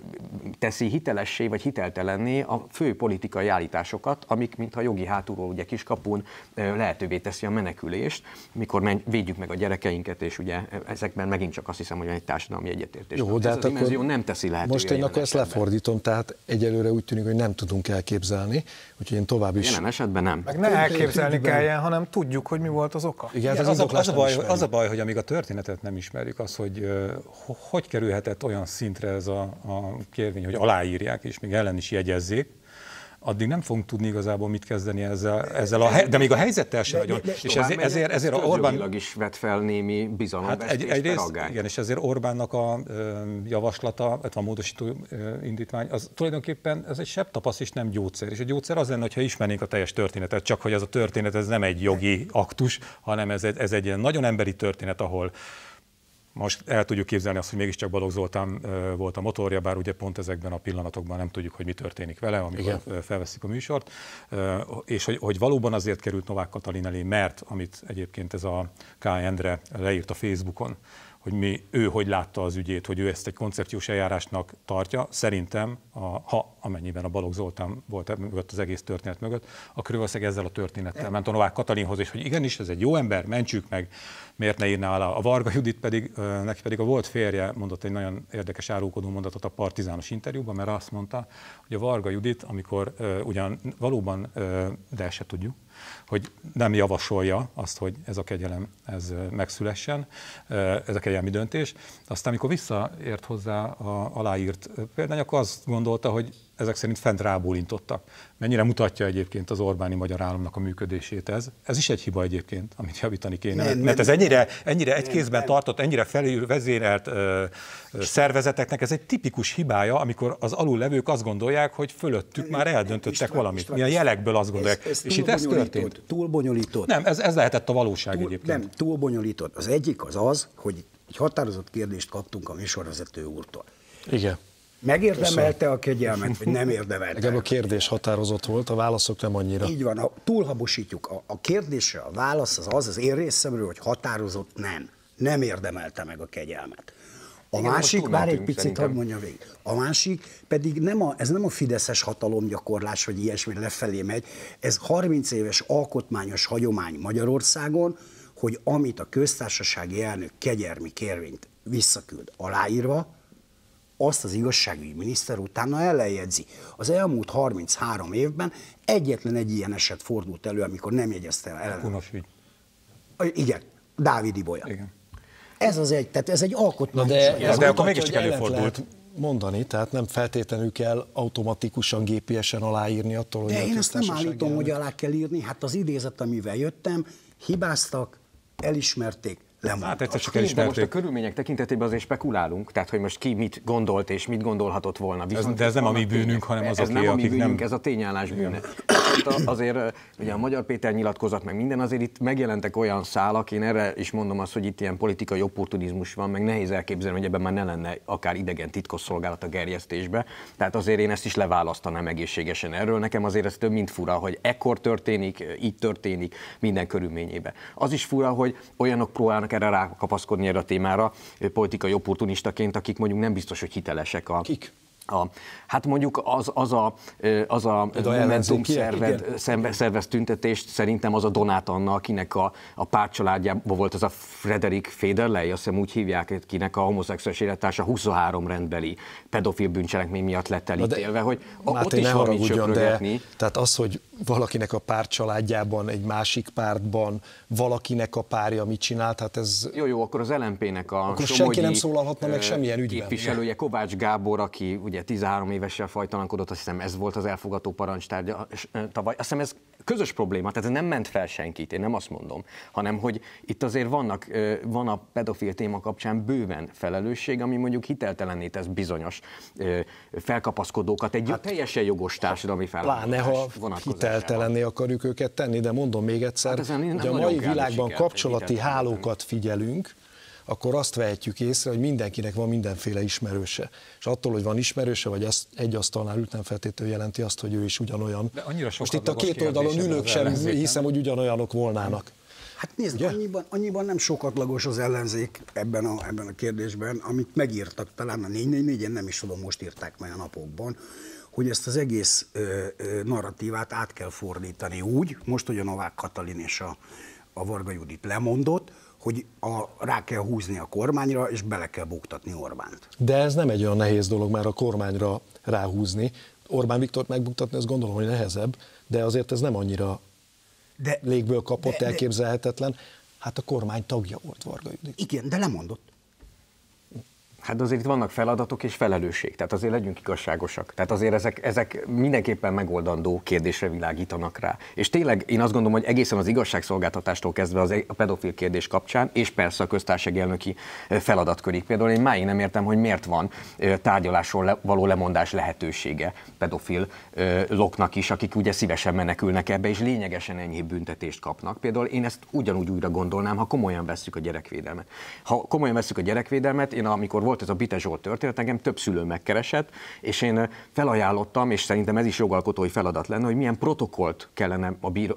Speaker 4: teszi hitelessé vagy hiteltelenné a fő politikai állításokat, amik mintha jogi hátulról ugye kiskapun lehetővé teszi a menekülést, mikor védjük meg a gyerekeinket, és ugye ezekben megint csak azt hiszem, hogy egy társadalmi egyetértés.
Speaker 1: Jó, de
Speaker 4: ez a dimenzió nem teszi lehetővé.
Speaker 1: Most én akkor ezt lefordítom, tehát egyelőre úgy tűnik, hogy nem tudunk elképzelni, úgyhogy én tovább is...
Speaker 4: Jelen esetben nem.
Speaker 5: Meg ne elképzelni kelljen, hanem tudjuk, hogy mi volt az oka.
Speaker 1: Igen,
Speaker 3: az a baj, hogy amíg a történetet nem ismerjük, az, hogy kerülhetett olyan szintre ez a kérvény, hogy aláírják, és még ellen is jegyezzék, addig nem fogunk tudni igazából mit kezdeni ezzel de még a helyzettel sem nagyon. És ezért Orbán
Speaker 4: is vett fel némi bizalomvesztést,
Speaker 3: egyrészt, igen, és ezért Orbánnak a javaslata, a módosító indítvány, az tulajdonképpen ez egy sebtapasz és nem gyógyszer. És a gyógyszer az lenne, hogyha ismernénk a teljes történetet, csak hogy ez a történet ez nem egy jogi aktus, hanem ez egy nagyon emberi történet, ahol most el tudjuk képzelni azt, hogy mégiscsak Balogh Zoltán volt a motorja, bár ugye pont ezekben a pillanatokban nem tudjuk, hogy mi történik vele, amikor felveszik a műsort, és hogy valóban azért került Novák Katalin elé, mert amit egyébként ez a K. Endre leírt a Facebookon, hogy ő hogy látta az ügyét, hogy ő ezt egy koncepciós eljárásnak tartja, szerintem, amennyiben a Balogh Zoltán volt mögött az egész történet mögött, akkor valószínűleg ezzel a történettel ment a Novák Katalinhoz, és hogy igenis, ez egy jó ember, mentsük meg, miért ne írná alá. A Varga Judit neki pedig a volt férje mondott egy nagyon érdekes árulkodó mondatot a Partizános interjúban, mert azt mondta, hogy a Varga Judit, amikor ugyan valóban, de ezt se tudjuk, hogy nem javasolja azt, hogy ez a kegyelem ez megszülessen, ez a kegyelmi döntés. Aztán, amikor visszaért hozzá aláírt példány, akkor azt gondolta, hogy ezek szerint fent rábólintottak. Mennyire mutatja egyébként az Orbáni magyar államnak a működését ez? Ez is egy hiba egyébként, amit javítani kéne. Mert ez ennyire egy kézben tartott, ennyire felülvezérelt szervezeteknek ez egy tipikus hibája, amikor az alullevők azt gondolják, hogy fölöttük már eldöntöttek valamit. Milyen jelekből azt gondolják. És itt ez történt.
Speaker 2: Túl bonyolított.
Speaker 3: Nem, ez lehetett a valóság egyébként.
Speaker 2: Nem, túl bonyolított. Az egyik az, hogy egy határozott kérdést kaptunk a műsorvezető úrtól.
Speaker 1: Igen.
Speaker 2: Megérdemelte a kegyelmet, vagy nem érdemelte?
Speaker 1: Legalább a kérdés határozott volt, a válaszok nem annyira.
Speaker 2: Így van, túlhabosítjuk. A kérdésre a válasz az én részemről, hogy határozott nem érdemelte meg a kegyelmet. A másik, bár egy picit hadd mondjam végig, a másik pedig ez nem a fideszes hatalomgyakorlás, vagy ilyesmi lefelé megy, ez 30 éves alkotmányos hagyomány Magyarországon, hogy amit a köztársasági elnök kegyelmi kérvényt visszaküld aláírva, azt az igazságügyi miniszter utána ellenjegyzi. Az elmúlt 33 évben egyetlen egy ilyen eset fordult elő, amikor nem jegyezte el.
Speaker 3: Kunos ügy.
Speaker 2: Igen, Dávid Ibolya.
Speaker 3: Igen.
Speaker 2: Tehát ez egy alkotmányos.
Speaker 5: De akkor mégiscsak előfordult.
Speaker 1: Mondani, tehát nem feltétlenül kell automatikusan gépiesen aláírni attól, hogy
Speaker 2: de én ezt nem
Speaker 1: köztársasági
Speaker 2: állítom,
Speaker 1: elnök.
Speaker 2: hogy alá kell írni. Hát az idézet, amivel jöttem, hibáztak, elismerték, lemondtak.
Speaker 3: Hát egyszer csak
Speaker 4: De most a
Speaker 3: elismerték.
Speaker 4: körülmények tekintetében azért spekulálunk, tehát hogy most ki mit gondolt és mit gondolhatott volna.
Speaker 3: De ez nem a mi bűnünk, hanem
Speaker 4: ez
Speaker 3: azoké,
Speaker 4: nem a mi
Speaker 3: akik
Speaker 4: bűnünk,
Speaker 3: nem...
Speaker 4: ez a tényállás bűne. Azért ugye a Magyar Péter nyilatkozat, meg minden, azért itt megjelentek olyan szálak, én erre is mondom azt, hogy itt ilyen politikai opportunizmus van, meg nehéz elképzelni, hogy ebben már ne lenne akár idegen titkosszolgálat a gerjesztésbe. Tehát azért én ezt is leválasztanám egészségesen erről. Nekem azért ez több mint fura, hogy ekkor történik, így történik, minden körülményében. Az is fura, hogy olyanok próbálnak erre rákapaszkodni erre a témára politikai opportunistaként, akik mondjuk nem biztos, hogy hitelesek.
Speaker 1: Kik?
Speaker 4: Hát mondjuk az a Momentum szervez tüntetést, szerintem az a Donát Anna, akinek a pártcsaládjában volt az a Frederik Federley, azt hiszem úgy hívják, akinek a homoszexuális élettársa 23 rendbeli pedofil bűncselekmény miatt lett elítélve, hogy ott is van mit söprögetni.
Speaker 1: Tehát az, hogy valakinek a pártcsaládjában, egy másik pártban, valakinek a párja mit csinált, hát ez...
Speaker 4: Jó, akkor az LMP-nek a
Speaker 1: akkor senki nem szólalhatna meg semmilyen ügyben.
Speaker 4: Képviselője Kovács Gábor, aki ugye 13 évesen fajtalankodott, azt hiszem ez volt az elfogató parancstárgya tavaly. Azt hiszem ez közös probléma, tehát ez nem ment fel senkit, én nem azt mondom, hanem hogy itt azért van a pedofil téma kapcsán bőven felelősség, ami mondjuk hiteltelenné tesz bizonyos felkapaszkodókat egy teljesen jogos társadalmi
Speaker 1: Pláne, ha hiteltelenné akarjuk őket tenni, de mondom még egyszer, hogy a mai világban kapcsolati hálókat figyelünk, akkor azt vehetjük észre, hogy mindenkinek van mindenféle ismerőse. És attól, hogy van ismerőse, vagy egy asztalnál ült, nem feltétlenül jelenti azt, hogy ő is ugyanoyan. Most itt a két oldalon ülők sem hiszem, hogy ugyanolyanok volnának.
Speaker 2: Hát nézd, annyiban nem sokatlagos az ellenzék ebben a kérdésben, amit megírtak talán a 444-en, nem is tudom, most írták meg a napokban, hogy ezt az egész narratívát át kell fordítani úgy, most, hogy a Novák Katalin és a Varga Judit lemondott, hogy rá kell húzni a kormányra, és bele kell buktatni Orbánt.
Speaker 1: De ez nem egy olyan nehéz dolog már a kormányra ráhúzni. Orbán Viktort megbuktatni, azt gondolom, hogy nehezebb, de azért ez nem annyira légből kapott, elképzelhetetlen. Hát a kormány tagja volt Varga Judit.
Speaker 2: Igen, de lemondott.
Speaker 4: Hát azért itt vannak feladatok és felelősség, tehát azért legyünk igazságosak. Tehát azért ezek mindenképpen megoldandó kérdésre világítanak rá. És tényleg én azt gondolom, hogy egészen az igazságszolgáltatástól kezdve a pedofil kérdés kapcsán, és persze a köztársasági elnöki feladatkörig. Például én máig nem értem, hogy miért van tárgyalásról való lemondás lehetősége pedofil loknak is, akik ugye szívesen menekülnek ebbe, és lényegesen enyhébb büntetést kapnak. Például én ezt ugyanúgy újra gondolnám, ha komolyan vesszük a gyerekvédelmet. Ha komolyan vesszük a gyerekvédelmet, én amikor volt ez a Bite Zsolt történet, engem több szülő megkeresett, és én felajánlottam, és szerintem ez is jogalkotói feladat lenne, hogy milyen protokollt kellene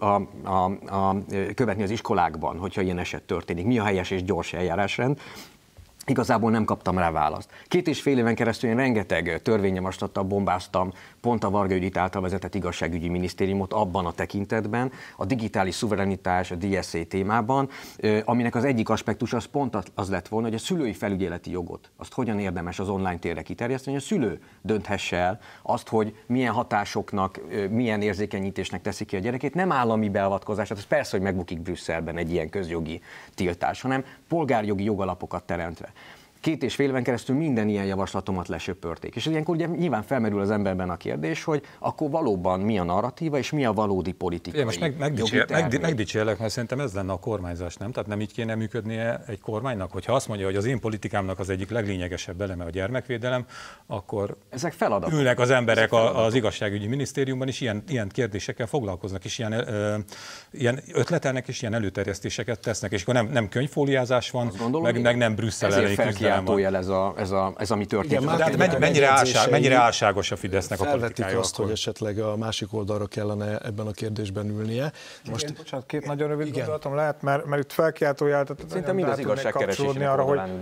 Speaker 4: követni az iskolákban, hogyha ilyen eset történik, mi a helyes és gyors eljárásrend. Igazából nem kaptam rá választ. 2,5 éven keresztül én rengeteg törvényjavaslattal bombáztam pont a Varga Judit által vezetett igazságügyi minisztériumot abban a tekintetben, a digitális szuverenitás, a DSA témában, aminek az egyik aspektus az pont az lett volna, hogy a szülői felügyeleti jogot, azt hogyan érdemes az online térre kiterjeszteni, hogy a szülő dönthesse el azt, hogy milyen hatásoknak, milyen érzékenyítésnek teszi ki a gyerekét, nem állami beavatkozás, tehát ez persze, hogy megbukik Brüsszelben egy ilyen közjogi tiltás, hanem polgárjogi jogalapokat teremtve. 2,5 éven keresztül minden ilyen javaslatomat lesöpörték. És ilyenkor ugye nyilván felmerül az emberben a kérdés, hogy akkor valóban mi a narratíva, és mi a valódi politikai.
Speaker 3: Most megdicsérlek, mert szerintem ez lenne a kormányzás, nem? Tehát nem így kéne működnie egy kormánynak, hogyha azt mondja, hogy az én politikámnak az egyik leglényegesebb eleme a gyermekvédelem, akkor
Speaker 4: ezek feladatok.
Speaker 3: Ülnek az emberek az igazságügyi minisztériumban, és ilyen kérdésekkel foglalkoznak, és ilyen ötletelnek, és ilyen előterjesztéseket tesznek, és akkor nem könyvfóliázás van,
Speaker 4: gondolom,
Speaker 3: meg nem Brüsszel elleni küzdelem.
Speaker 4: Jel ez ami történik.
Speaker 3: Igen, de hát mennyire álságos a Fidesznek a politikája?
Speaker 1: Felvetik azt, hogy esetleg a másik oldalra kellene ebben a kérdésben ülnie.
Speaker 5: Most, bocsánat, két nagyon rövid gondolatom lehet, mert itt felkiáltójel,
Speaker 4: szerintem mind az igazságkeresésnek oldalán ülünk.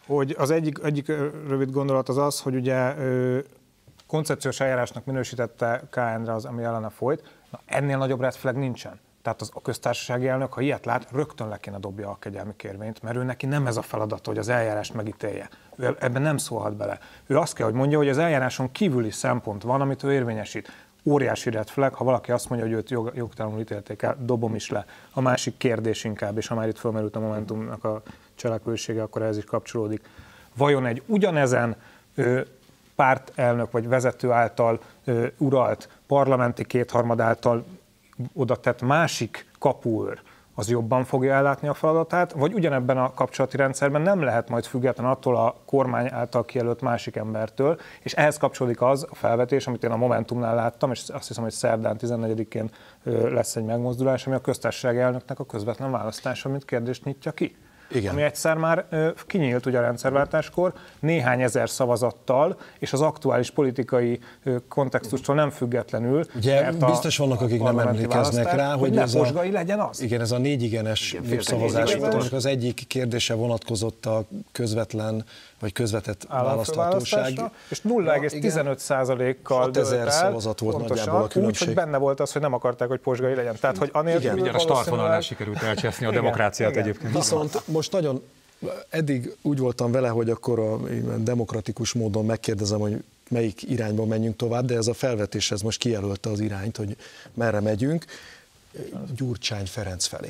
Speaker 5: hogy az egyik rövid gondolat az, hogy ugye koncepciós eljárásnak minősítette K. Endre az, ami ellene folyt. Na, ennél nagyobb red flag nincsen. Tehát a köztársasági elnök, ha ilyet lát, rögtön le kéne dobja a kegyelmi kérvényt, mert ő neki nem ez a feladata, hogy az eljárást megítélje. Ő ebben nem szólhat bele. Ő azt kell, hogy mondja, hogy az eljáráson kívüli szempont van, amit ő érvényesít. Óriási red flag, ha valaki azt mondja, hogy őt jogtalanul ítélték el, dobom is le. A másik kérdés inkább, és ha már itt fölmerült a Momentumnak a cselekvősége, akkor ez is kapcsolódik. Vajon egy ugyanezen pártelnök vagy vezető által uralt, parlamenti kétharmad által oda tett másik kapuőr, az jobban fogja ellátni a feladatát, vagy ugyanebben a kapcsolati rendszerben nem lehet majd független attól a kormány által kijelölt másik embertől, és ehhez kapcsolódik az a felvetés, amit én a Momentumnál láttam, és azt hiszem, hogy szerdán 14-én lesz egy megmozdulás, ami a köztársasági elnöknek a közvetlen választása, mint kérdést nyitja ki. Igen. Ami egyszer már kinyílt ugye a rendszerváltáskor, néhány ezer szavazattal, és az aktuális politikai kontextustól nem függetlenül.
Speaker 1: Ugye biztos vannak, akik nem emlékeznek rá, hogy
Speaker 5: ez Posgai legyen az.
Speaker 1: Igen, ez a 4 igenes népszavazás volt, aminek az egyik kérdése vonatkozott a közvetlen vagy közvetett választhatóság.
Speaker 5: És 0,15%-kal
Speaker 1: 6000 szavazat volt
Speaker 5: pontosan,
Speaker 1: nagyjából a különbség.
Speaker 5: Úgy, hogy benne volt az, hogy nem akarták, hogy Posgai legyen. Tehát, hogy
Speaker 3: anélkül a startvonalnál sikerült elcseszni a demokráciát egyébként.
Speaker 1: Viszont most nagyon, eddig úgy voltam vele, hogy akkor a demokratikus módon megkérdezem, hogy melyik irányba menjünk tovább, de ez a felvetés ez most kijelölte az irányt, hogy merre megyünk. Gyurcsány Ferenc felé.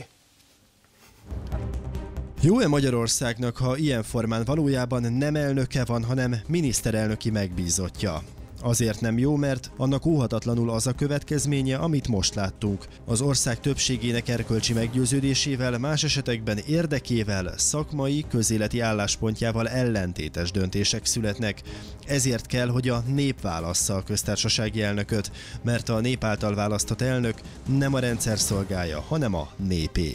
Speaker 6: Jó-e Magyarországnak, ha ilyen formán valójában nem elnöke van, hanem miniszterelnöki megbízottja? Azért nem jó, mert annak óhatatlanul az a következménye, amit most láttunk. Az ország többségének erkölcsi meggyőződésével, más esetekben érdekével, szakmai, közéleti álláspontjával ellentétes döntések születnek. Ezért kell, hogy a nép válassza a köztársasági elnököt, mert a nép által választott elnök nem a rendszer szolgálja, hanem a népé.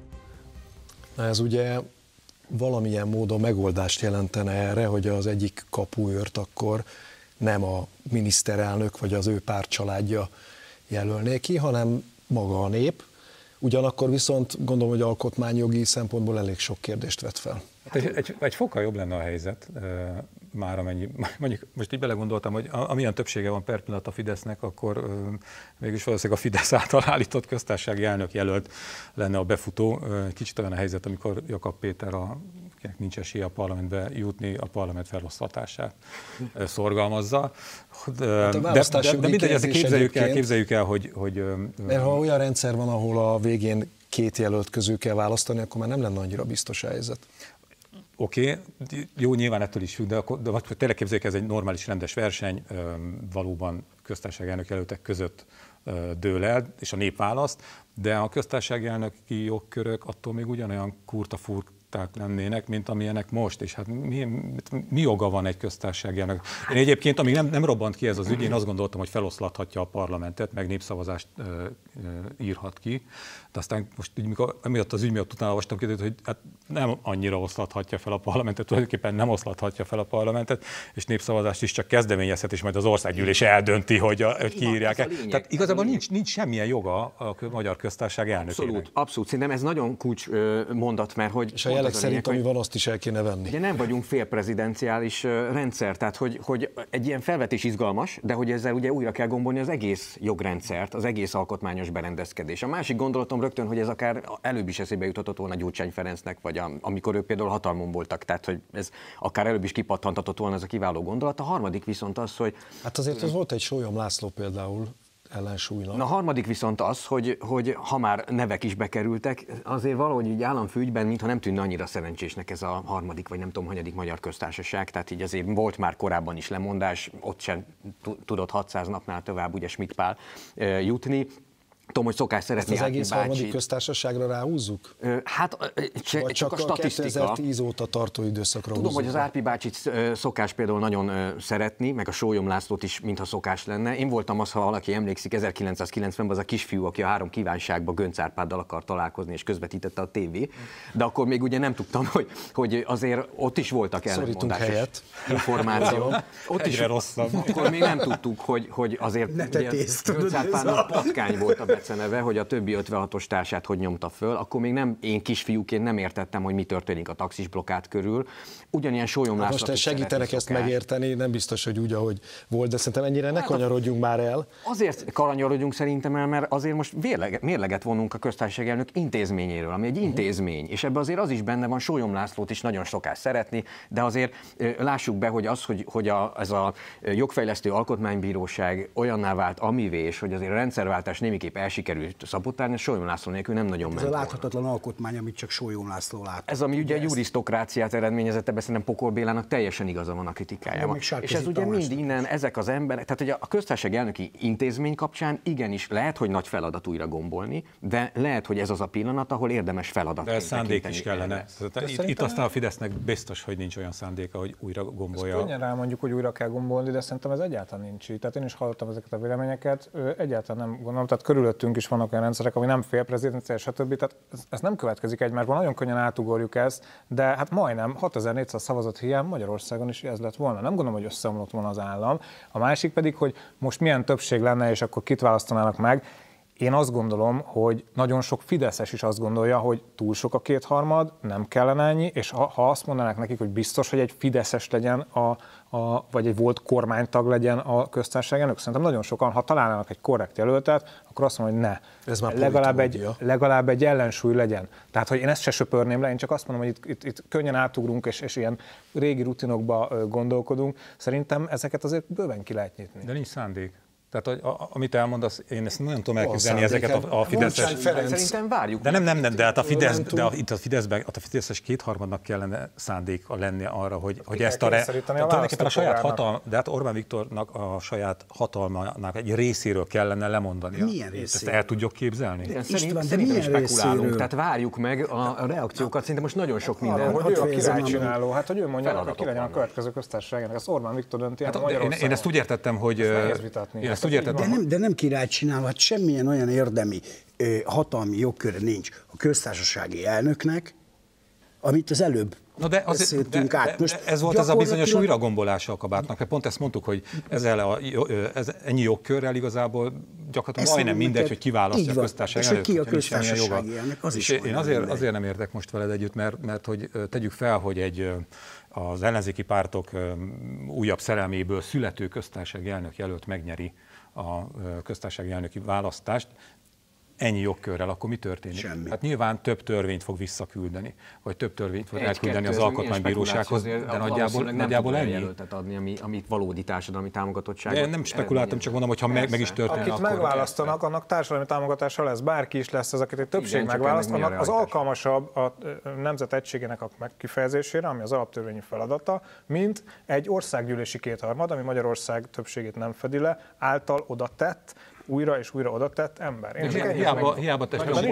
Speaker 1: Na ez ugye valamilyen módon megoldást jelentene erre, hogy az egyik kapuőrt akkor nem a miniszterelnök vagy az ő pártcsaládja jelölné ki, hanem maga a nép. Ugyanakkor viszont gondolom, hogy alkotmányjogi szempontból elég sok kérdést vet fel.
Speaker 3: Egy fokkal jobb lenne a helyzet, már amennyi, mondjuk most így belegondoltam, hogy amilyen többsége van per pillanat a Fidesznek, akkor mégis valószínűleg a Fidesz által állított köztársasági elnök jelölt lenne a befutó. Kicsit olyan a helyzet, amikor Jakab Péter, akinek nincs esélye a parlamentbe jutni, a parlament feloszlatását szorgalmazza. De mindegy, ezt képzeljük el, hogy...
Speaker 1: Mert ha olyan rendszer van, ahol a végén 2 jelölt közül kell választani, akkor már nem lenne annyira biztos a helyzet.
Speaker 3: Oké, jó, nyilván ettől is függ, de tényleg képzeljük, ez egy normális, rendes verseny, valóban köztársasági elnök jelöltek között dől el, és a nép választ, de a köztársasági elnöki jogkörök attól még ugyanolyan kurta-furták lennének, mint amilyenek most, és hát mi joga van egy köztársasági elnök? Én egyébként, amíg nem robbant ki ez az ügy, én azt gondoltam, hogy feloszlathatja a parlamentet, meg népszavazást írhat ki, de aztán most emiatt az ügy miatt utána olvastam ki, hogy hát nem annyira oszlathatja fel a parlamentet, tulajdonképpen nem oszlathatja fel a parlamentet, és népszavazást is csak kezdeményezhet, és majd az országgyűlés eldönti, hogy kiírják el. Tehát igazából nincs semmilyen joga a magyar köztársaság elnökének.
Speaker 4: Abszolút. Szerintem ez nagyon kulcs mondat, mert hogy...
Speaker 1: És a jelek szerint, ami van, azt is el kéne venni.
Speaker 4: Ugye nem vagyunk félprezidenciális rendszer, tehát hogy egy ilyen felvetés izgalmas, de hogy ezzel ugye újra kell gombolni az egész jogrendszert, az egész alkotmányos berendezkedés. A másik gondolatom rögtön, hogy ez akár előbb is eszébe juthatott volna Gyurcsány Ferencnek, vagy amikor ők például hatalmon voltak, tehát hogy ez akár előbb is kipattantatott volna ez a kiváló gondolat. A harmadik viszont az, hogy...
Speaker 1: Hát azért az volt egy Sólyom László például ellensúlynak.
Speaker 4: A harmadik viszont az, hogy ha már nevek is bekerültek, azért valahogy így államfőügyben, mintha nem tűnne annyira szerencsésnek ez a harmadik, vagy nem tudom, hanyadik magyar köztársaság, tehát így azért volt már korábban is lemondás, ott sem tudott 600 napnál tovább ugye Schmidt Pál jutni. Tudom, hogy szokás szeretni.
Speaker 1: Ezt az egész harmadik köztársaságra ráhúzzuk?
Speaker 4: Hát
Speaker 1: vagy csak a statisztika. 2010 óta tartó időszakra
Speaker 4: tudom, hogy az Árpi bácsit szokás például nagyon szeretni, meg a Sólyom Lászlót is, mintha szokás lenne. Én voltam az, ha valaki emlékszik, 1990-ben az a kisfiú, aki a 3 kívánságba Göncz Árpáddal akar találkozni, és közvetítette a tévé. De akkor még ugye nem tudtam, hogy azért ott is voltak ellentmondásos információk. Ott is rosszabb. Akkor még nem tudtuk, hogy azért Göncz Árpádnak patkány volt a beceneve, hogy a többi 56-os társát hogy nyomta föl, akkor még nem, én kisfiúként nem értettem, hogy mi történik a taxis blokkád körül. Ugyanilyen sólyomlászat.
Speaker 1: Most segítenek ezt megérteni, nem biztos, hogy úgy, ahogy volt, de szerintem ennyire ne kanyarodjunk már el.
Speaker 4: Azért kanyarodjunk szerintem el, mert azért most mérleget vonunk a köztársasági elnök intézményéről, ami egy intézmény, és ebben azért az is benne van, Sólyom Lászlót is nagyon szokás szeretni, de azért lássuk be, hogy az, hogy ez a jogfejlesztő alkotmánybíróság olyanná vált amivé, és hogy azért a rendszerváltás némiképp elsikerült szabotálni, Sólyom László nélkül nem nagyon ment.
Speaker 2: Ez a láthatatlan alkotmány, amit csak Sólyom László lát.
Speaker 4: Ez, ami ugye a jurisztokráciát eredményezett, ebben szerintem Pokol Bélának teljesen igaza van a kritikájában. És ez ugye mind innen, ezek az emberek, tehát hogy a köztársasági elnöki intézmény kapcsán igenis lehet, hogy nagy feladat újra gombolni, de lehet, hogy ez az a pillanat, ahol érdemes feladat.
Speaker 3: De ez szándék is kellene. Itt aztán a Fidesznek biztos, hogy nincs olyan szándéka, hogy újra gombolja.
Speaker 5: Könnyen rámondjuk, hogy újra kell gombolni, de szerintem ez egyáltalán nincs így. Tehát én is hallottam ezeket a véleményeket, egyáltalán nem gondolom. Tehát körülöttünk is vannak olyan rendszerek, ami nem félprezidenciális, stb. Tehát ez nem következik egymásban, nagyon könnyen átugorjuk ezt, de hát majdnem 6400 szavazat hiány Magyarországon is ez lett volna. Nem gondolom, hogy összeomlott volna az állam. A másik pedig, hogy most milyen többség lenne, és akkor kit választanának meg. Én azt gondolom, hogy nagyon sok fideszes is azt gondolja, hogy túl sok a 2/3, nem kellene ennyi, és ha azt mondanák nekik, hogy biztos, hogy egy fideszes legyen, vagy egy volt kormánytag legyen a köztársasági elnök, szerintem nagyon sokan, ha találnának egy korrekt jelöltet, akkor azt mondom, hogy ne.
Speaker 1: Ez már
Speaker 5: legalább egy ellensúly legyen. Tehát, hogy én ezt se söpörném le, én csak azt mondom, hogy itt könnyen átugrunk, és ilyen régi rutinokba gondolkodunk. Szerintem ezeket azért bőven ki lehet nyitni.
Speaker 3: De nincs szándék. Tehát, amit elmondasz, én ezt nagyon tudom elképzelni ezeket a fideszes...
Speaker 4: Szerintem várjuk.
Speaker 3: De nem, de hát itt a Fideszes 2/3 kellene szándéka lennie arra, hogy ezt tulajdonképpen a saját hatalma, de hát Orbán Viktornak a saját hatalmának egy részéről kellene lemondania.
Speaker 2: Milyen részéről?
Speaker 3: Ezt el tudjuk képzelni?
Speaker 4: Szerintem spekulálunk, tehát várjuk meg a reakciókat, szerintem most nagyon sok minden.
Speaker 5: Hogy ő a királycsináló, hát hogy ő mondja, hogy ki legyen a következő köztársaságának. Ezt Orbán Viktor dönti.
Speaker 3: Én ezt úgy értettem, hogy...
Speaker 2: De nem királyt csinál, hát semmilyen olyan érdemi hatalmi jogköre nincs a köztársasági elnöknek, amit az előbb beszéltünk át. Most
Speaker 3: ez volt az a bizonyos újragombolása a kabátnak, mert pont ezt mondtuk, hogy ennyi jogkörrel igazából gyakorlatilag majdnem mindegy, hogy kiválasztja a köztársasági elnök.
Speaker 2: És ki a köztársasági elnök, az is
Speaker 3: én azért nem érdek most veled együtt, mert hogy tegyük fel, hogy az ellenzéki pártok újabb szerelméből születő köztársasági elnök jelölt megnyeri a köztársasági elnöki választást, ennyi jogkörrel, akkor mi történik?
Speaker 2: Semmi.
Speaker 3: Hát nyilván több törvényt fog visszaküldeni, vagy több törvényt fog elküldeni az alkotmánybírósághoz, de nagyjából ennyi.
Speaker 4: Jelöltet adni, amit valódi társadalmi támogatottságot.
Speaker 3: De nem spekuláltam, csak mondom, hogy ha meg is történik,
Speaker 5: akit
Speaker 3: akkor...
Speaker 5: megválasztanak, annak társadalmi támogatása lesz, bárki is lesz az, akit egy többség megválaszt, annak az alkalmasabb a nemzet egységének a megkifejezésére, ami az alaptörvényi feladata, mint egy országgyűlési 2/3, ami Magyarország többségét nem fedi le, által oda tett, újra és újra oda tett ember.
Speaker 3: Hiába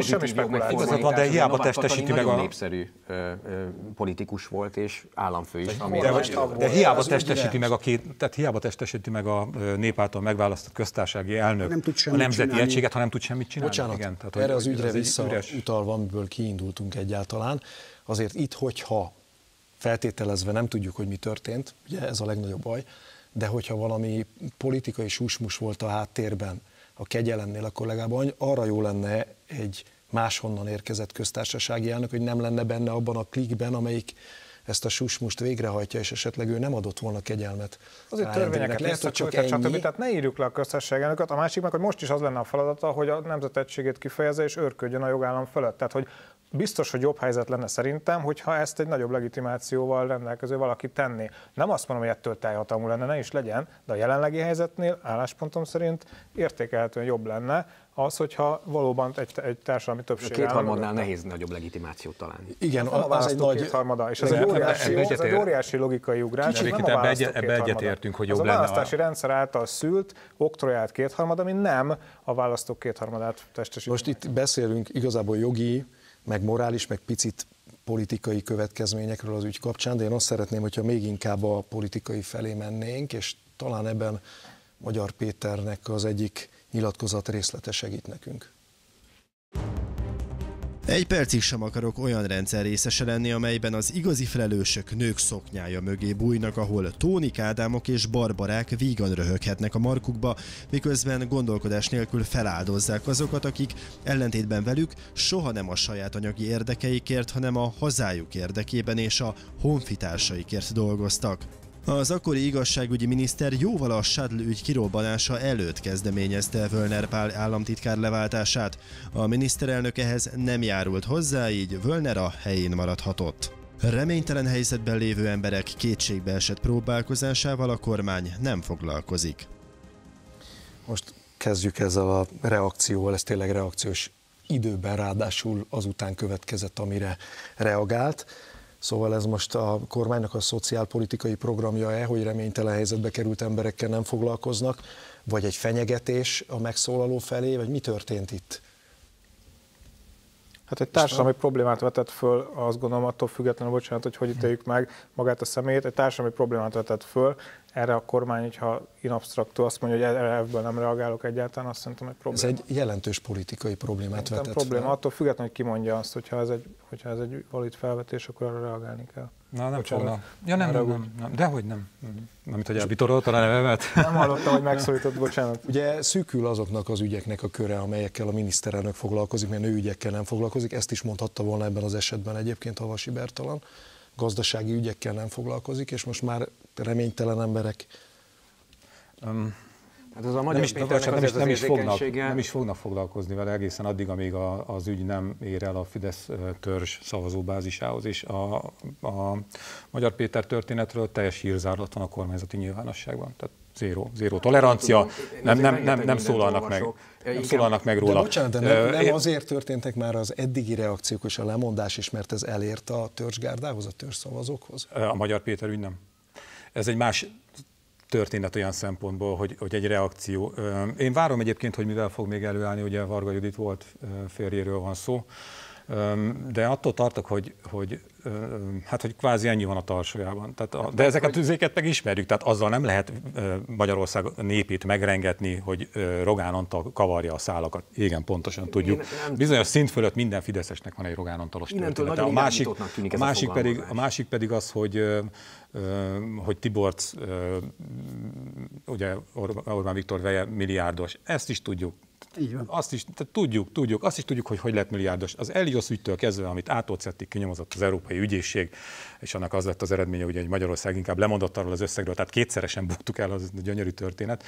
Speaker 3: testesíti meg
Speaker 4: a... népszerű politikus volt és államfő is.
Speaker 3: De hiába testesíti meg a nép által megválasztott köztársasági elnök a nemzeti egységet, ha nem tud semmit csinálni.
Speaker 1: Bocsánat, igen, tehát, erre az ügyre visszautalva, amiből kiindultunk egyáltalán, azért itt, hogyha feltételezve nem tudjuk, hogy mi történt, ugye ez a legnagyobb baj, de hogyha valami politikai susmus volt a háttérben, a kegyelemnél, akkor legalább arra jó lenne egy máshonnan érkezett köztársasági elnök, hogy nem lenne benne abban a klikben, amelyik ezt a susmust végrehajtja, és esetleg ő nem adott volna kegyelmet.
Speaker 5: Azért törvényeket visszaküldtek, stb. Tehát ne írjuk le a köztársasági elnököt. A másik meg, hogy most is az lenne a feladata, hogy a nemzet egységét kifejezze és őrködjön a jogállam fölött. Tehát, hogy biztos, hogy jobb helyzet lenne szerintem, hogyha ezt egy nagyobb legitimációval rendelkező valaki tenné. Nem azt mondom, hogy ettől teljhatalmú lenne, ne is legyen, de a jelenlegi helyzetnél álláspontom szerint értékelhetően jobb lenne az, hogyha valóban egy társadalmi többség
Speaker 4: áll. 2/3 nehéz nagyobb legitimációt találni.
Speaker 1: Igen,
Speaker 5: az egy nagy 2/3, és ez egy óriási logikai ugrás.
Speaker 3: Ebbe egyetértünk, hogy jobb lenne.
Speaker 5: Az a választási rendszer által szült, oktroyált 2/3, ami nem a választók 2/3 testesíti.
Speaker 1: Most itt beszélünk igazából jogi, meg morális, meg picit politikai következményekről az ügy kapcsán, de én azt szeretném, hogyha még inkább a politikai felé mennénk, és talán ebben Magyar Péternek az egyik nyilatkozat részlete segít nekünk.
Speaker 6: Egy percig sem akarok olyan rendszer részese lenni, amelyben az igazi felelősök nők szoknyája mögé bújnak, ahol Tónik Ádámok és Barbarák vígan röhöghetnek a markukba, miközben gondolkodás nélkül feláldozzák azokat, akik ellentétben velük soha nem a saját anyagi érdekeikért, hanem a hazájuk érdekében és a honfitársaikért dolgoztak. Az akkori igazságügyi miniszter jóval a Schadl ügy kirobbanása előtt kezdeményezte Völner Pál államtitkár leváltását. A miniszterelnök ehhez nem járult hozzá, így Völner a helyén maradhatott. Reménytelen helyzetben lévő emberek kétségbeesett próbálkozásával a kormány nem foglalkozik.
Speaker 1: Most kezdjük ezzel a reakcióval, ez tényleg reakciós időben, ráadásul azután következett, amire reagált. Szóval ez most a kormánynak a szociálpolitikai programja-e, hogy reménytelen helyzetbe került emberekkel nem foglalkoznak, vagy egy fenyegetés a megszólaló felé, vagy mi történt itt?
Speaker 5: Hát egy társadalmi problémát vetett föl, azt gondolom attól függetlenül, bocsánat, hogy ítéljük meg magát a személyét, egy társadalmi problémát vetett föl, erre a kormány, hogyha in abstracto azt mondja, hogy ebből nem reagálok egyáltalán, azt szerintem egy probléma.
Speaker 1: Ez egy jelentős politikai problémát vetett
Speaker 5: probléma,
Speaker 1: fel.
Speaker 5: attól függetlenül, hogy ki mondja azt, hogyha ez egy valid felvetés, akkor arra reagálni kell.
Speaker 3: Na, nem
Speaker 5: Bocsánat.
Speaker 3: fognak. Ja, nem. Dehogy nem. Amit, hogy elvitoroltad a nevemet.
Speaker 5: Nem hallottam, hogy megszólított, bocsánat.
Speaker 1: Ugye szűkül azoknak az ügyeknek a köre, amelyekkel a miniszterelnök foglalkozik, mert nőügyekkel nem foglalkozik. Ezt is mondhatta volna ebben az esetben egyébként Havasi Bertalan. Gazdasági ügyekkel nem foglalkozik, és most már reménytelen emberek.
Speaker 4: Hát ez a Magyar Péternek
Speaker 3: nem is fognak foglalkozni vele egészen addig, amíg az ügy nem ér el a Fidesz törzs szavazóbázisához, és a Magyar Péter történetről teljes hírzárlat van a kormányzati nyilvánosságban. Tehát zéró tolerancia, nem szólalnak meg. Nem szólalnak meg róla.
Speaker 1: De bocsánat, de nem azért történtek már az eddigi reakciók és a lemondás is, mert ez elért a törzsgárdához, a törzsszavazókhoz?
Speaker 3: A Magyar Péter ügy nem. Ez egy más történet olyan szempontból, hogy egy reakció. Én várom egyébként, hogy mivel fog még előállni, ugye Varga Judit volt férjéről van szó, de attól tartok, hogy kvázi ennyi van a tarsójában. De ezeket tüzéket meg ismerjük, tehát azzal nem lehet Magyarország népét megrengetni, hogy Rogán Antal kavarja a szálakat. Igen, pontosan tudjuk. Bizonyos szint fölött minden fideszesnek van egy Rogán Antalos történet. A másik pedig az, hogy Tiborcs, ugye Orbán Viktor veje milliárdos. Ezt is tudjuk. Azt is tudjuk, hogy lett milliárdos. Az Elios ügytől kezdve, amit átolcettig kinyomozott az Európai Ügyészség, és annak az lett az eredménye, ugye, hogy Magyarország inkább lemondott arról az összegről, tehát kétszeresen buktuk el, az gyönyörű történet.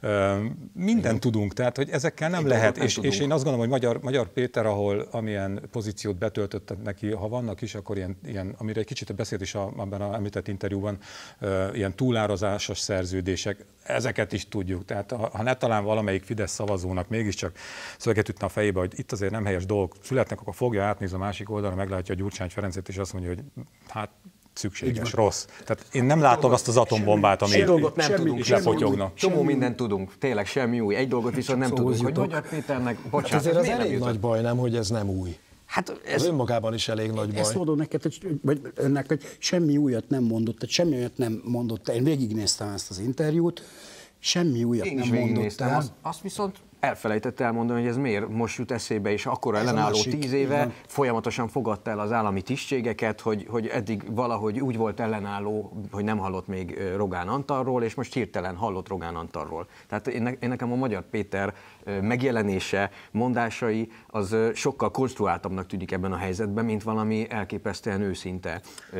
Speaker 3: Mindent tudunk, tehát hogy ezekkel nem lehet, és én azt gondolom, hogy Magyar Péter, amilyen pozíciót betöltött neki, ha vannak is, akkor ilyen amire egy kicsit beszélt is abban az említett interjúban, ilyen túlárazásos szerződések, ezeket is tudjuk. Tehát ha ne talán valamelyik Fidesz szavazónak mégiscsak szöveget ütne a fejébe, hogy itt azért nem helyes dolgok születnek, akkor fogja, átnéz a másik oldalra, meglátja a Gyurcsány Ferencet, és azt mondja, hogy hát szükséges, rossz. Tehát én nem látom azt az atombombát, ami itt lepotyogna.
Speaker 4: Csomó mindent tudunk, tényleg semmi új. Egy dolgot viszont nem tudunk, hogy Magyar Péternek, bocsánat.
Speaker 1: Hát azért az elég nagy baj, nem, hogy ez nem új.
Speaker 2: Hát
Speaker 1: ez önmagában is elég nagy baj.
Speaker 2: Ezt mondom neked, vagy önnek, hogy semmi újat nem mondott, tehát semmi újat nem mondott. Én végignéztem ezt az interjút, semmi újat nem mondott el.
Speaker 4: Azt viszont elfelejtett elmondani, hogy ez miért most jut eszébe, és akkora ellenálló 10 éve folyamatosan fogadta el az állami tisztségeket, hogy eddig valahogy úgy volt ellenálló, hogy nem hallott még Rogán Antalról, és most hirtelen hallott Rogán Antalról. Tehát én nekem a Magyar Péter megjelenése, mondásai az sokkal konstruáltabbnak tűnik ebben a helyzetben, mint valami elképesztően őszinte.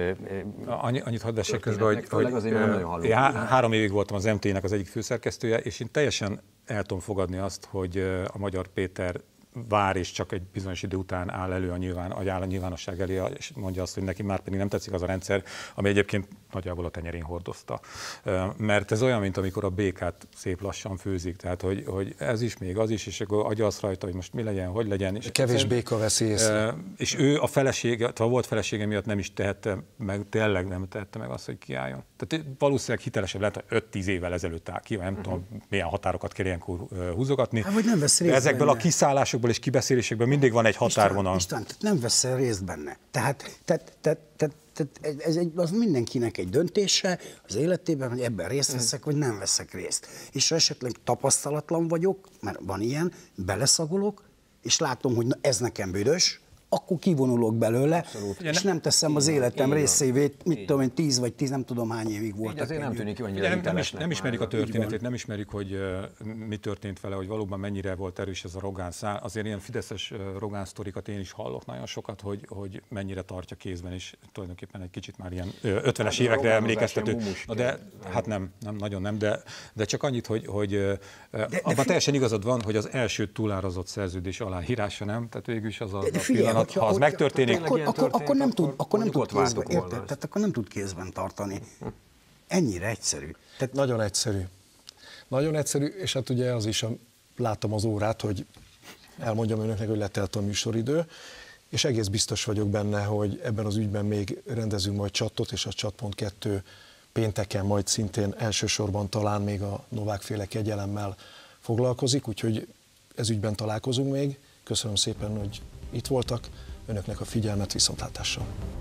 Speaker 3: Annyit hadd essek közben, hogy 3 évig voltam az MT-nek az egyik főszerkesztője, és én teljesen el tudom fogadni azt, hogy a Magyar Péter vár, és csak egy bizonyos idő után áll elő a nyilvánosság elé, és mondja azt, hogy neki már pedig nem tetszik az a rendszer, ami egyébként nagyjából a tenyerén hordozta. Mert ez olyan, mint amikor a békát szép lassan főzik, tehát hogy ez is, még az is, és akkor agyalsz rajta, hogy most mi legyen, hogy legyen. És
Speaker 1: kevés béka veszi észre.
Speaker 3: És ő a felesége, ha volt felesége miatt nem is tehette meg, tényleg nem tehette meg azt, hogy kiálljon. Tehát valószínűleg hitelesebb lehet, hogy 5-10 évvel ezelőtt áll ki, nem tudom, milyen határokat kell ilyenkor húzogatni.
Speaker 2: Hát, nem vesz részt
Speaker 3: ezekből benne. A kiszállásokból és kibeszélésekből mindig van egy határvonal.
Speaker 2: István, nem veszel részt benne. Tehát az mindenkinek egy döntése az életében, hogy ebben részt veszek, vagy nem veszek részt. És ha esetleg tapasztalatlan vagyok, mert van ilyen, beleszagolok, és látom, hogy ez nekem büdös, akkor kivonulok belőle, és nem teszem az életem részévé, mit tudom én, 10 vagy 10 nem tudom hány évig voltak.
Speaker 4: Azért nem tűnik annyira hitelesnek.
Speaker 3: Nem ismerik a történetét, nem ismerik, hogy mi történt vele, hogy valóban mennyire volt erős ez a Rogán szál. Azért ilyen fideszes Rogán sztorikat én is hallok nagyon sokat, hogy mennyire tartja kézben, és tulajdonképpen egy kicsit már ilyen 50-es évekre emlékeztető. De hát nem, nagyon nem, de csak annyit, hogy abban teljesen igazad van, hogy az első túlárazott szerződés aláírása nem, tehát végül is az a pillanat, ha az megtörténik,
Speaker 2: akkor nem tud kézben, érted? Tehát akkor nem tud kézben tartani. Ennyire egyszerű.
Speaker 1: Tehát nagyon egyszerű. Nagyon egyszerű, és hát ugye az is, láttam az órát, hogy elmondjam önöknek, hogy letelt a műsoridő, és egész biztos vagyok benne, hogy ebben az ügyben még rendezünk majd csatot, és a Csatt.2 pénteken majd szintén elsősorban talán még a Novák-féle kegyelemmel foglalkozik, úgyhogy ez ügyben találkozunk még. Köszönöm szépen, hogy itt voltak, önöknek a figyelmet, viszontlátásra.